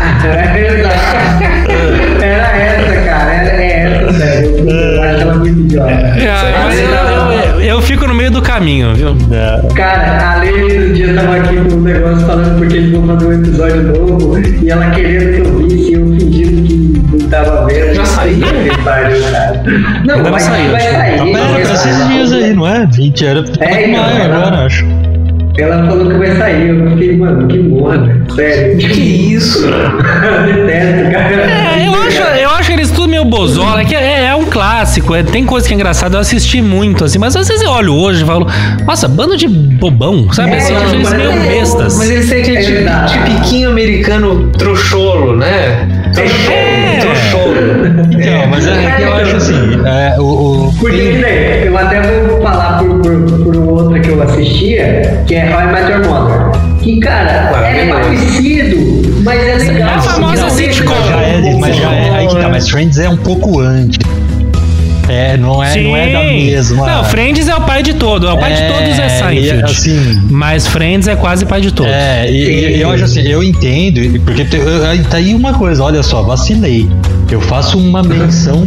Era essa, cara, era essa, sério. Eu acho ela muito idiota. É, mas eu, eu, eu fico no meio do caminho, viu? Cara, a Lê no dia tava aqui com um negócio falando porque eles vão fazer um episódio novo e ela querendo que eu visse e eu fingindo que não tava vendo. Já saiu? Pariu, cara. Não, Ainda não vai, saiu, vai acho. sair. Tá pra vai esses sair. dias aí, não é? vinte era. É, É, então, maio ela- agora, acho. Ela falou que vai sair, eu fiquei, mano, que morra, sério. Que isso? Eu detesto, cara. É, eu acho, eu acho eles tudo meio bozola, que é, é um clássico, é, tem coisa que é engraçada, eu assisti muito, assim, mas às vezes eu olho hoje e falo, nossa, bando de bobão, sabe? É, assim, não, eles mas meio é- bestas. Mas eles têm aquele É tipo- verdade. tipiquinho americano trouxolo, né? Trouxolo, É. trouxolo. Então, mas é que eu acho assim, é, o, o- Porque, que nem, eu até vou falar por, por, por um outro que eu assistia, que é How I Met Your Mother. Que, cara, Ah, é é. parecido, mas é legal. É a famosa Não, sitcom. já é, mas já é, aí que tá, mas Friends é um pouco antes. É, não é, não é da mesma. Não, Friends é o pai de todo, é o pai de todos é e, Seinfeld. assim, Mas Friends é quase pai de todos. É, e, e eu acho assim, eu entendo, e- porque te- eu- tá aí uma coisa, olha só, vacilei. Eu faço uma menção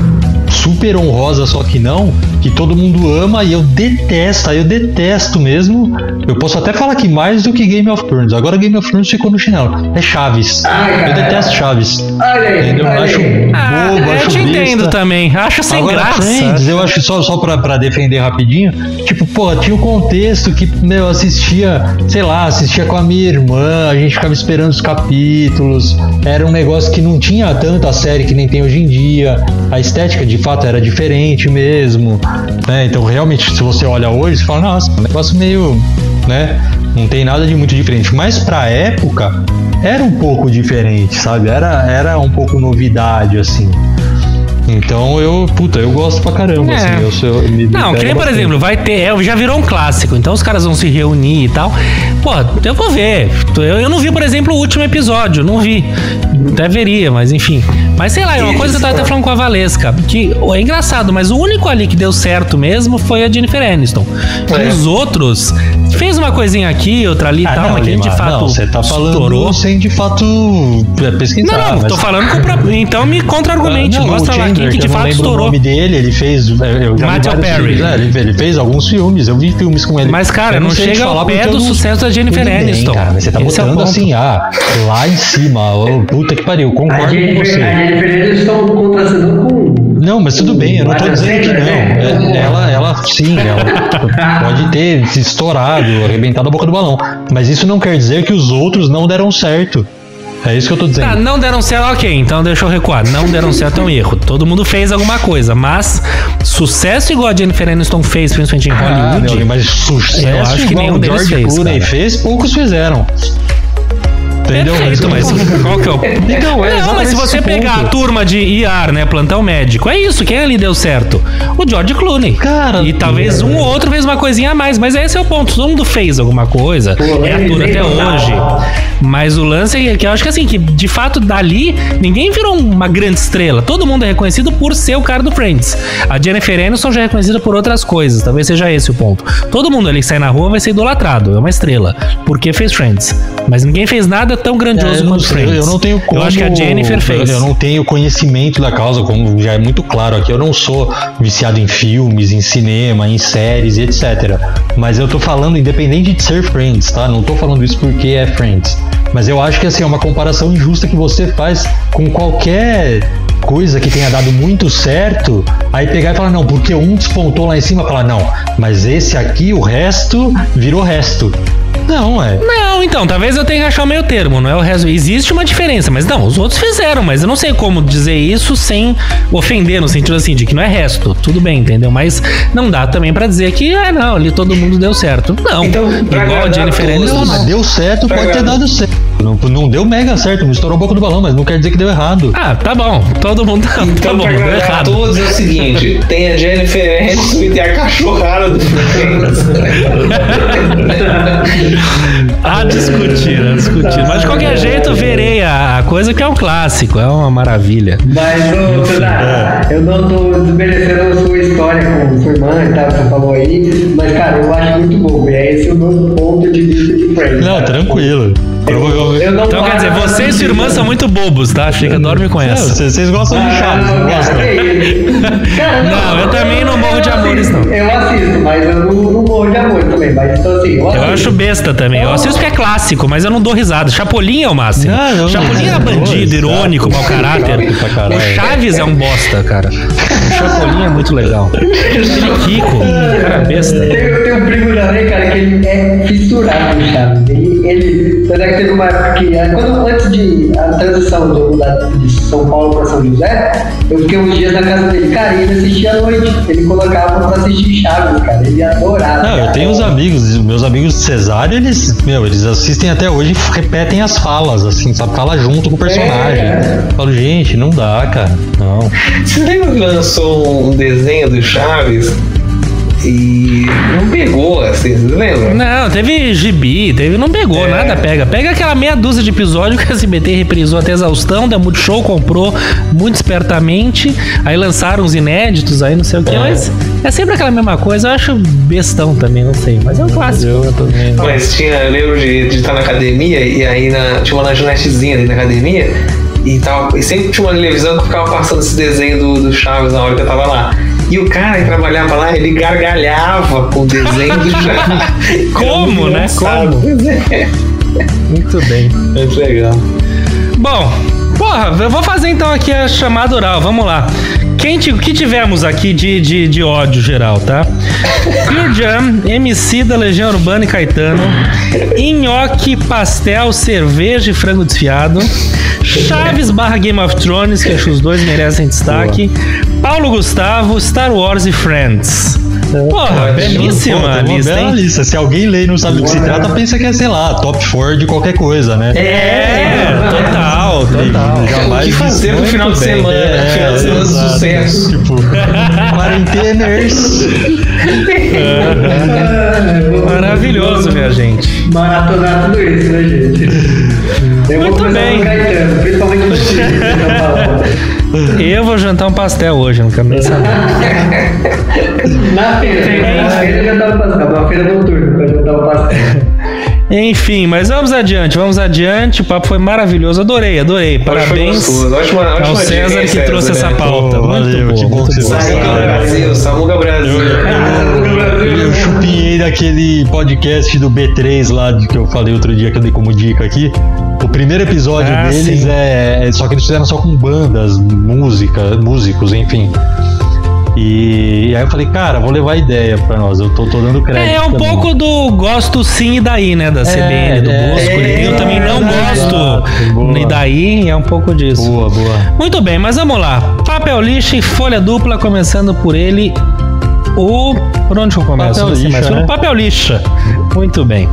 super honrosa, só que não, que todo mundo ama e eu detesto, aí eu detesto mesmo. Eu posso até falar que mais do que Game of Thrones. Agora Game of Thrones ficou no chinelo. É Chaves. Ai, Eu cara. detesto Chaves. Olha aí, Entendeu? Eu olha acho aí. Ah, bobo, eu acho te entendo besta. também. Acho sem Agora, graça. Friends, eu acho só, só pra, pra defender rapidinho, tipo, pô, tinha o contexto que, meu, assistia, sei lá, assistia com a minha irmã, a gente ficava esperando os capítulos, era um negócio que não tinha tanta série que nem tem hoje em dia, a estética de fato era diferente mesmo, né? Então, realmente, se você olha hoje, você fala, nossa, um negócio meio, né, não tem nada de muito diferente, mas pra época era um pouco diferente, sabe? Era, era um pouco novidade, assim. Então eu, puta, eu gosto pra caramba, É. assim. Eu, sou- eu me- me Não, que pega nem, por bastante. exemplo, vai ter, é, já virou um clássico, então os caras vão se reunir e tal. Pô, eu vou ver. Eu, eu não vi, por exemplo, o último episódio, não vi. Até veria, mas enfim. Mas sei lá, é uma coisa que eu tava até falando com a Valesca, que é engraçado, mas o único ali que deu certo mesmo foi a Jennifer Aniston. É. Os outros, fez uma coisinha aqui, outra ali e Ah, tal, não, mas quem de Lima, fato não, você tá falando estourou. sem de fato é, pesquisar. Não, não, mas- tô falando com pra... Então me contra-argumente, Ah, não, mostra o lá Chandler, quem que de eu não fato lembro estourou. o nome dele, ele fez. Eu já vi Matthew vários Perry. filmes, é, ele, ele fez alguns filmes, eu vi filmes com ele. Mas, cara, Eu não sei te chega ao falar pé porque eu do não- sucesso da Jennifer Tudo bem, Aniston. cara, mas você tá Esse é o botando ponto. assim, ah, lá em cima, ô, puta que pariu, A concordo com Jennifer, você. a Jennifer Aniston contracenando com... Não, mas tudo bem, eu não tô Adam dizendo que não. Sandler, né? É, Ela, ela sim, ela pode ter se estourado, arrebentado a boca do balão. Mas isso não quer dizer que os outros não deram certo. É isso que eu tô dizendo. Tá, não deram certo, ok, então deixa eu recuar. Não deram certo é um erro. Todo mundo fez alguma coisa, mas sucesso igual a Jennifer Aniston fez, principalmente em Ah, Hollywood. meu amigo, mas sucesso Eu acho que igual nenhum o deles George fez, Clooney cara. fez, poucos fizeram. Entendeu? Perfeito, mas qual que é o... Então, é Não, mas se exatamente você esse pegar a ponto. turma de I R, né, plantão médico, é isso, quem ali deu certo? O George Clooney. Cara, E talvez um ou outro fez uma coisinha a mais, mas esse é o ponto, todo mundo fez alguma coisa, Pô, é ator ele até fez hoje. total. Mas o lance é que eu acho que assim, que de fato dali, ninguém virou uma grande estrela, todo mundo é reconhecido por ser o cara do Friends. A Jennifer Aniston já é reconhecida por outras coisas, talvez seja esse o ponto. Todo mundo ali que sai na rua vai ser idolatrado, é uma estrela, porque fez Friends. Mas ninguém fez nada tão É, grandioso eu, não quanto sei, Friends. eu não tenho como. Eu acho que a Jennifer fez. Eu não tenho conhecimento da causa, como já é muito claro aqui. Eu não sou viciado em filmes, em cinema, em séries e etcétera. Mas eu tô falando independente de ser Friends, tá? Não tô falando isso porque é Friends. Mas eu acho que assim, é uma comparação injusta que você faz com qualquer coisa que tenha dado muito certo, aí pegar e falar, não, porque um despontou lá em cima, falar, não, mas esse aqui, o resto, virou resto. Não, é. Não, então, talvez eu tenha que achar o meio termo, não é o resto. Existe uma diferença, mas não, os outros fizeram, mas eu não sei como dizer isso sem ofender, no sentido assim, de que não é resto. Tudo bem, entendeu? Mas não dá também pra dizer que, ah, não, ali todo mundo deu certo. Não, Então, pra igual a agradar Jennifer todos, Aniston, Não, mas não. deu certo, Pra pode ter agradar. dado certo. Não, não deu mega certo, não estourou um pouco do balão, mas não quer dizer que deu errado. Ah, tá bom, todo mundo tá, tá Então, bom, pra deu agradar a errado. todos é o seguinte: tem a Jennifer Aniston e tem a cachorrada do Friends. A discutir, a discutir. Mas de qualquer jeito, verei a, a coisa que é um clássico, é uma maravilha. Mas, ô, Tuna, eu não tô desmerecendo a sua história com sua irmã e tal, você falou aí, mas, cara, eu acho muito bobo. E é esse o meu ponto de vista de Friends. Não, tranquilo. Provavelmente. Eu não Então quer dizer, você e sua irmã são muito bobos, tá? Chega, dorme com Não, essa. vocês, vocês gostam de Chaves, Ah, não cara, gostam? que isso? Cara, Não, eu também não morro de eu amores, assisto, não. Eu assisto, mas eu não, não morro de amor também. Mas então assim, eu Eu assisto. acho besta também. Eu assisto que é clássico, mas eu não dou risada. Chapolin é o máximo. Não, não, Chapolin não, é bandido, não, irônico, exato. mau caráter. Pra caralho. O Chaves é um bosta, cara. O Chapolin é muito legal. Aquele Kiko, cara besta. Tem, tem um primo também, cara, que ele é fissurado no Chaves. Ele, ele, tanto é que teve uma época que, quando, antes de a transição de eu mudar de São Paulo pra São José, eu fiquei uns dias na casa dele, cara, e ele assistia à noite. Ele colocava pra assistir Chaves, cara. Ele adorava. Não, eu cara. tenho uns amigos, meus amigos de Cesário, eles, meu, eles assistem até hoje e repetem as falas, assim, sabe? Fala junto com o personagem. É. Eu falo, gente, não dá, cara. Não. Você lembra que lançou um desenho do Chaves e não pegou, assim, você lembra? Não, teve gibi, teve, não pegou, É. nada pega. Pega aquela meia dúzia de episódios que a S B T reprisou até exaustão, da Multishow comprou muito espertamente, aí lançaram os inéditos, aí não sei o que, É. mas é sempre aquela mesma coisa, eu acho bestão também, não sei, mas é um clássico. Eu também. Mas tinha, eu lembro de, de estar na academia e aí na, tinha uma lanchonetezinha ali na academia e, tava, e sempre tinha uma televisão que ficava passando esse desenho do, do Chaves na hora que eu tava lá. E o cara que trabalhava lá, ele gargalhava com o desenho do Chaves. Como, né? Como? Muito bem. Muito legal. Bom, porra, eu vou fazer então aqui a chamada oral, vamos lá. Quem t- o que tivemos aqui de, de, de ódio geral, tá? Pure Jam, M C da Legião Urbana e Caetano, Nhoque, Pastel, Cerveja e Frango Desfiado, Chaves barra Game of Thrones, que acho que os dois merecem destaque, Paulo Gustavo, Star Wars e Friends. Porra, belíssima Pô, a tem uma lista, bela hein? lista. Se alguém lê e não sabe do que se trata, pensa que é, sei lá, top quatro de qualquer coisa, né? É, total, total. Jamais O que fazer no isso. final de Muito bem. semana? É, Final de semana de exato. sucesso. Tipo, quarenteners. Maravilhoso, minha gente. Maratonar tudo isso, né, gente? Eu Muito vou começar bem. com o Caetano, principalmente no Chile, que você tá falando. Eu vou jantar um pastel hoje, não quero nem saber. Na feira, na feira eu já tava passando, na feira noturna, quando eu tava passando. Enfim, mas vamos adiante, vamos adiante. O papo foi maravilhoso, adorei, adorei. Parabéns Ótima, ótima ao dica, César hein, que César, trouxe né? essa pauta. Pô, Muito valeu, boa, que bom muito que boa. vocês Samuga gostaram. Brasil, Samuga Brasil. Eu chupinhei daquele podcast do B três lá de que eu falei outro dia que eu dei como dica aqui. O primeiro episódio Ah, deles sim. é. Só que eles fizeram só com bandas, música, músicos, enfim. E aí eu falei, cara, vou levar ideia pra nós. Eu tô, tô dando crédito. É, é um também. pouco do gosto sim e daí, né? Da C B N, do é, Bosco. é, eu também não exato, gosto. boa. E daí é um pouco disso. Boa, boa. Muito bem, mas vamos lá. Papel lixa e folha dupla, começando por ele. O. Por onde eu começo? Papel Não sei lixa, mais. né? O papel lixa. Muito bem.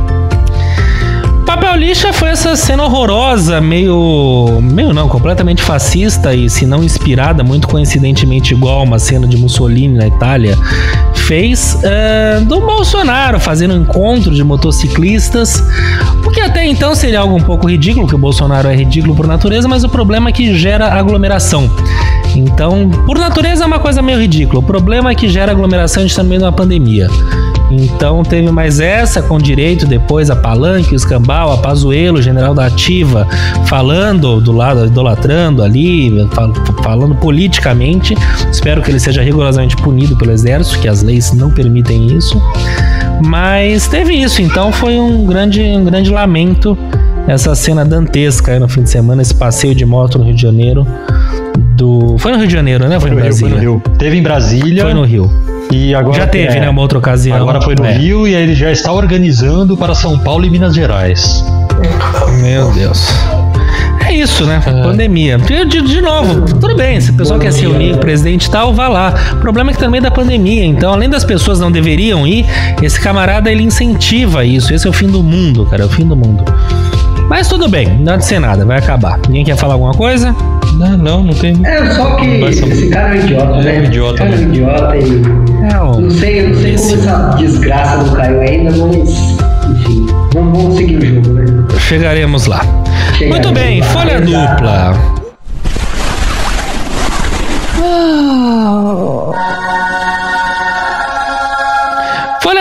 Papel lixa foi essa cena horrorosa, meio. meio não, completamente fascista e, se não inspirada, muito coincidentemente igual a uma cena de Mussolini na Itália, fez eh, do Bolsonaro fazendo um encontro de motociclistas, o que até então seria algo um pouco ridículo, porque o Bolsonaro é ridículo por natureza, mas o problema é que gera aglomeração. Então, por natureza é uma coisa meio ridícula. O problema é que gera aglomeração, a gente está no meio de uma pandemia. Então teve mais essa com direito, depois a Palanque, o Escambau, a Pazuello, o general da Ativa, falando do lado, idolatrando ali, fal- falando politicamente. Espero que ele seja rigorosamente punido pelo exército, que as leis não permitem isso. Mas teve isso, então foi um grande, um grande lamento essa cena dantesca aí no fim de semana, esse passeio de moto no Rio de Janeiro. Do... Foi no Rio de Janeiro, né? Foi, Foi no no Rio, foi Brasília. no Rio. Teve em Brasília. Foi no Rio. E agora Já teve, é, né? Uma outra ocasião. Agora foi no É. Rio e aí ele já está organizando para São Paulo e Minas Gerais. Meu Deus. É isso, né? Pandemia. De, de, de novo, tudo bem. Se o pessoal quer se reunir, o presidente e tal, vá lá. O problema é que também é da pandemia. Então, além das pessoas não deveriam ir, esse camarada ele incentiva isso. Esse é o fim do mundo, cara. É o fim do mundo. Mas tudo bem, não há de ser nada, vai acabar. Ninguém quer falar alguma coisa? Não, não, não tem. É, só que Vai ser- esse cara é um idiota, né? É um idiota, Esse cara é um né? idiota e... É um... Não sei, não sei como essa desgraça não caiu ainda, mas... Enfim, vamos, vamos seguir o jogo, né? Chegaremos lá. Chegaremos Muito bem, lá, folha exato. dupla.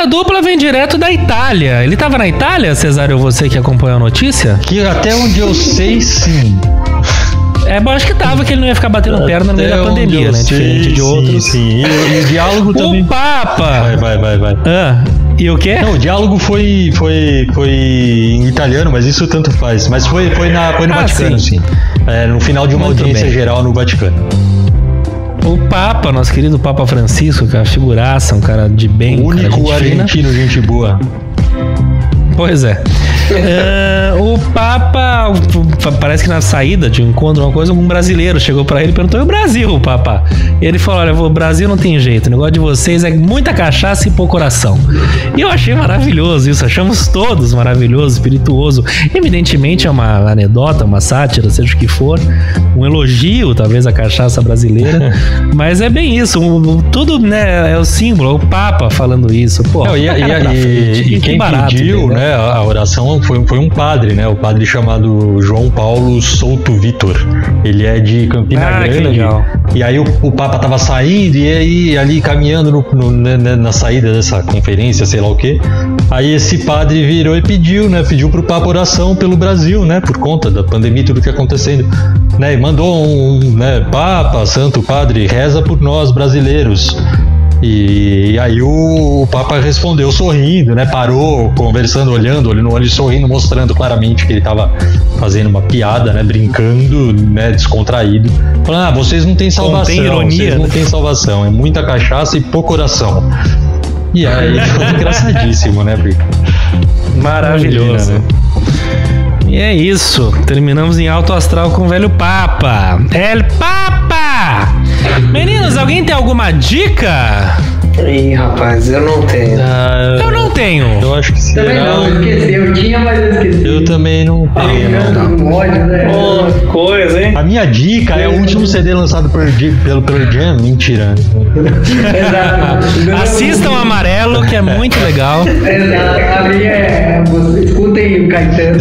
dupla vem direto da Itália. Ele tava na Itália, Cesário, você que acompanhou a notícia? Que até onde eu sei, sim. É bom, acho que tava, que ele não ia ficar batendo perna no meio da pandemia, né? Sei, Diferente de sim, outros. Sim, e, e o diálogo também. O Papa! Vai, vai, vai, vai. Ah, e o quê? Não, o diálogo foi, foi, foi em italiano, mas isso tanto faz. Mas foi, foi, na, foi no Ah, Vaticano, sim. sim. É, no final de uma Muito audiência bem. geral no Vaticano. O Papa, nosso querido Papa Francisco, que é uma figuraça, um cara de bem, O um cara único gente fina. argentino, gente boa. Pois é. É, o Papa, parece que na saída de um encontro, uma coisa, um brasileiro chegou pra ele e perguntou: e o Brasil, Papa? E ele falou: olha, o Brasil não tem jeito, o negócio de vocês é muita cachaça e pouco coração. E eu achei maravilhoso isso, achamos todos maravilhoso, espirituoso. Evidentemente é uma anedota, uma sátira, seja o que for, um elogio, talvez, à cachaça brasileira, mas é bem isso, um, tudo, né, é o símbolo, é o Papa falando isso. Pô, Não, e, tá e, cara pra e, frente, e que quem barato, pediu, entendeu? né, a oração foi, foi um padre, né? O padre chamado João Paulo Souto Vitor. Ele é de Campina Ah, que Grande. legal. E aí o, o Papa tava saindo e aí ali caminhando no, no, né, na saída dessa conferência, sei lá o quê. Aí esse padre virou e pediu, né? Pediu pro Papa oração pelo Brasil, né? Por conta da pandemia e tudo que acontecendo. Né, e mandou um, né? Papa, Santo Padre, reza por nós brasileiros. E, e aí o, o Papa respondeu sorrindo, né? Parou, conversando, olhando, olho no olho, sorrindo, mostrando claramente que ele estava fazendo uma piada, né? Brincando, né? Descontraído. Falando: ah, vocês não têm salvação, Contém ironia, vocês não né? têm salvação, é muita cachaça e pouco coração. E aí foi engraçadíssimo, né, Brico? Maravilhoso. Imagina, né? E é isso. Terminamos em alto astral com o velho Papa. El Papa! Meninos, alguém tem alguma dica? Ih, rapaz, eu não tenho. Ah, Eu não tenho. eu acho que Também será. não, eu esqueci. Eu tinha, mas eu esqueci. Eu também não tenho, não. Um ódio, né? Pô, coisa, hein? A minha dica é o último C D lançado por, pelo Pearl Jam. Mentira. Exato. Assistam Amarelo, que é muito legal. Exato. A minha é. Você escutem o Caetano.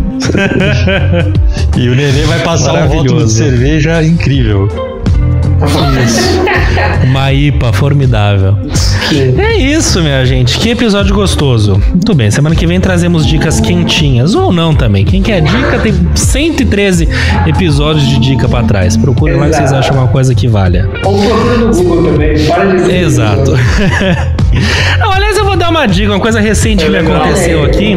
E o Nenê vai passar um rótulo de Maravilhoso. cerveja incrível. Isso. Uma I P A formidável. É isso, minha gente. Que episódio gostoso. Muito bem, semana que vem trazemos dicas quentinhas. Ou não também. Quem quer dica, tem cento e treze episódios de dica pra trás. Procurem lá que vocês acham uma coisa que valha. Ou procura no Google também. Para de ser. Exato. Não, aliás, eu vou dar uma dica, uma coisa recente que me aconteceu aqui.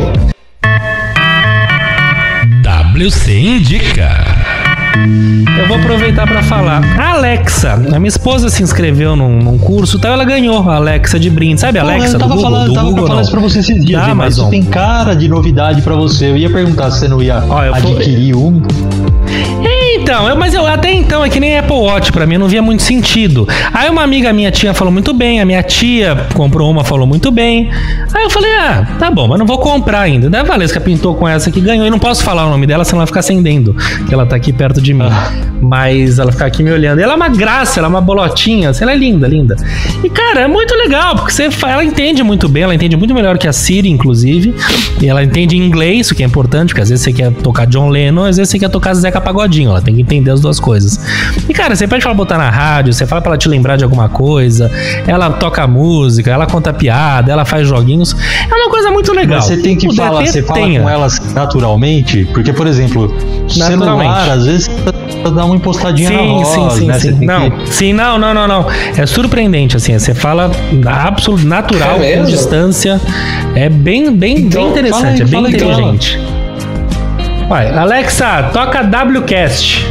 W C Indica. Eu vou aproveitar pra falar. A Alexa, a minha esposa se inscreveu num, num curso, então ela ganhou a Alexa de brinde. Sabe a Alexa eu do tava Google? falando, do tava Google, pra falar não. isso pra você esses dias, Da mas isso Amazon. tem cara de novidade pra você. Eu ia perguntar se você não ia Ó, eu fui- adquirir um. Então, eu, mas eu até então é que nem Apple Watch, pra mim não via muito sentido. Aí uma amiga minha tia falou muito bem, a minha tia comprou uma, falou muito bem. Aí eu falei: ah, tá bom, mas não vou comprar ainda. Daí a Valesca pintou com essa que ganhou. E não posso falar o nome dela, senão ela vai ficar acendendo, que ela tá aqui perto de mim. Mas ela fica aqui me olhando. E ela é uma graça, ela é uma bolotinha, assim, ela é linda, linda. E cara, é muito legal, porque você, fa- ela entende muito bem, ela entende muito melhor que a Siri, inclusive. E ela entende inglês, o que é importante, porque às vezes você quer tocar John Lennon, às vezes você quer tocar Zeca Pagodinho. Ela tem que entender as duas coisas. E cara, você pede pra ela botar na rádio, você fala pra ela te lembrar de alguma coisa, ela toca música, ela conta piada, ela faz joguinhos. É uma coisa muito legal. Mas você tem que Puder falar, ter, você fala tenha. com elas naturalmente, porque, por exemplo, celular, às vezes dá uma impostadinha na Sim, voz, sim, sim, né? Você sim. tem Não, que- sim, não, não, não, não. É surpreendente, assim. Você fala absoluto, natural, É com mesmo? distância. É bem, bem, Então, bem interessante, fala aí, é bem fala aí, inteligente. Vai, Alexa, toca WCast.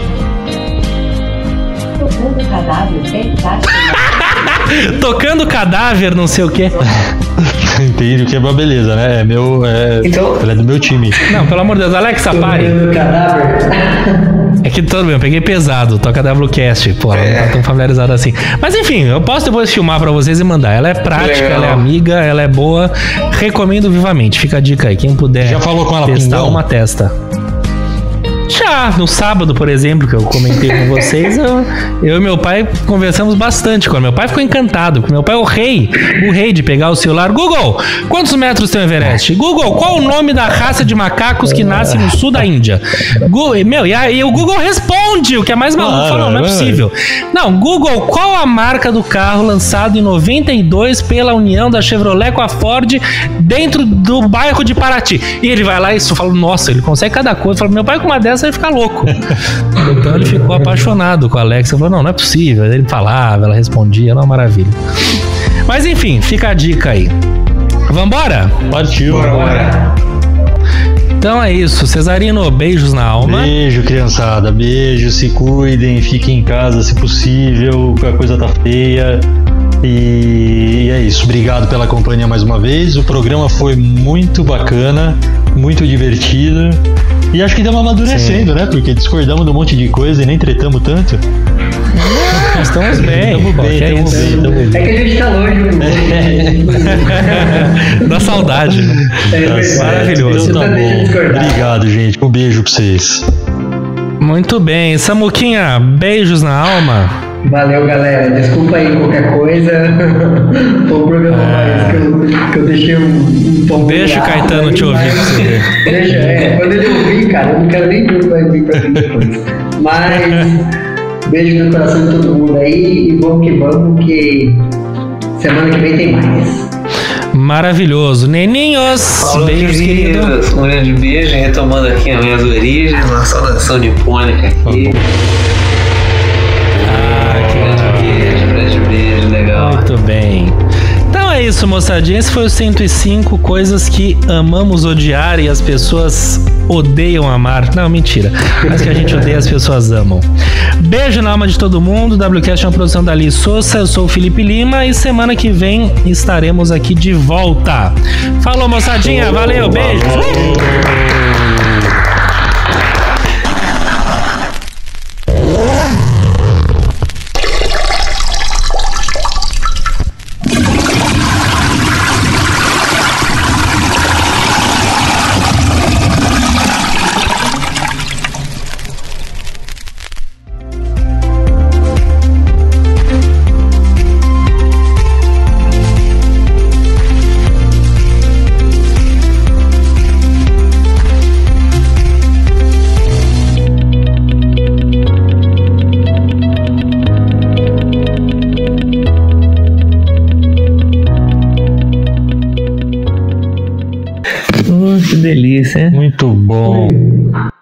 Tocando cadáver, Tocando cadáver, não sei o quê. Entende o que é uma beleza, né? É meu. É, Então- ela é do meu time. Não, pelo amor de Deus, Alexa, pare. No cadáver. É que tudo bem, eu peguei pesado, toca WCast, pô, ela não tá tão familiarizada assim. Mas enfim, eu posso depois filmar pra vocês e mandar. Ela é prática, Legal. ela é amiga, ela é boa. Recomendo vivamente. Fica a dica aí, quem puder Já falou com ela, testar pingão? uma testa. Já, no sábado, por exemplo, que eu comentei com vocês, eu, eu e meu pai conversamos bastante com ele. Meu pai ficou encantado, porque meu pai é o rei, o rei de pegar o celular. Google, quantos metros tem o Everest? Google, qual o nome da raça de macacos que nasce no sul da Índia? Google, meu, e, a, e o Google responde, o que é mais maluco, Claro, falou, não é possível. Não, Google, qual a marca do carro lançado em noventa e dois pela união da Chevrolet com a Ford dentro do bairro de Paraty? E ele vai lá e fala, nossa, ele consegue cada coisa. Fala, meu pai com uma dessa vai ficar louco. Então ele ficou apaixonado com a Alexa. Falou, não, não é possível. Ele falava, ela respondia, era uma maravilha. Mas enfim, fica a dica aí. Vambora? Partiu. Bora, bora. Então é isso. Cesarino, beijos na alma. Beijo, criançada. Beijo, se cuidem, fiquem em casa se possível, a coisa tá feia. E é isso. Obrigado pela companhia mais uma vez. O programa foi muito bacana, muito divertido. E acho que deu uma amadurecendo, Sim. né? Porque discordamos de um monte de coisa e nem tretamos tanto. Não, estamos bem. Estamos bem, estamos bem, estamos bem. É que a gente tá longe. Dá saudade. É, maravilhoso. Então tá bom. Obrigado, gente. Um beijo pra vocês. Muito bem. Samuquinha, beijos na alma. Valeu, galera. Desculpa aí qualquer coisa. Foi um programa mais que eu, que eu deixei um, um tom. Deixa o Caetano aí, te ouvir. Mas, deixa, é. Quando ele ouvir, cara, eu não quero nem ver o que vai vir pra mim depois. Mas, beijo no coração de todo mundo aí. E vamos que vamos, que semana que vem tem mais. Maravilhoso. Neninhos, Falou, beijos, querido. queridos. Um grande beijo, retomando aqui as minhas origens, uma saudação nipônica aqui. Muito bem. Então é isso, moçadinha. Esse foi o cento e cinco coisas que amamos odiar e as pessoas odeiam amar. Não, mentira. Mas que a gente odeia, as pessoas amam. Beijo na alma de todo mundo. O WCast é uma produção da Liz Souza. Eu sou o Felipe Lima e semana que vem estaremos aqui de volta. Falou, moçadinha. Valeu, beijo. Que delícia, hein? Muito bom.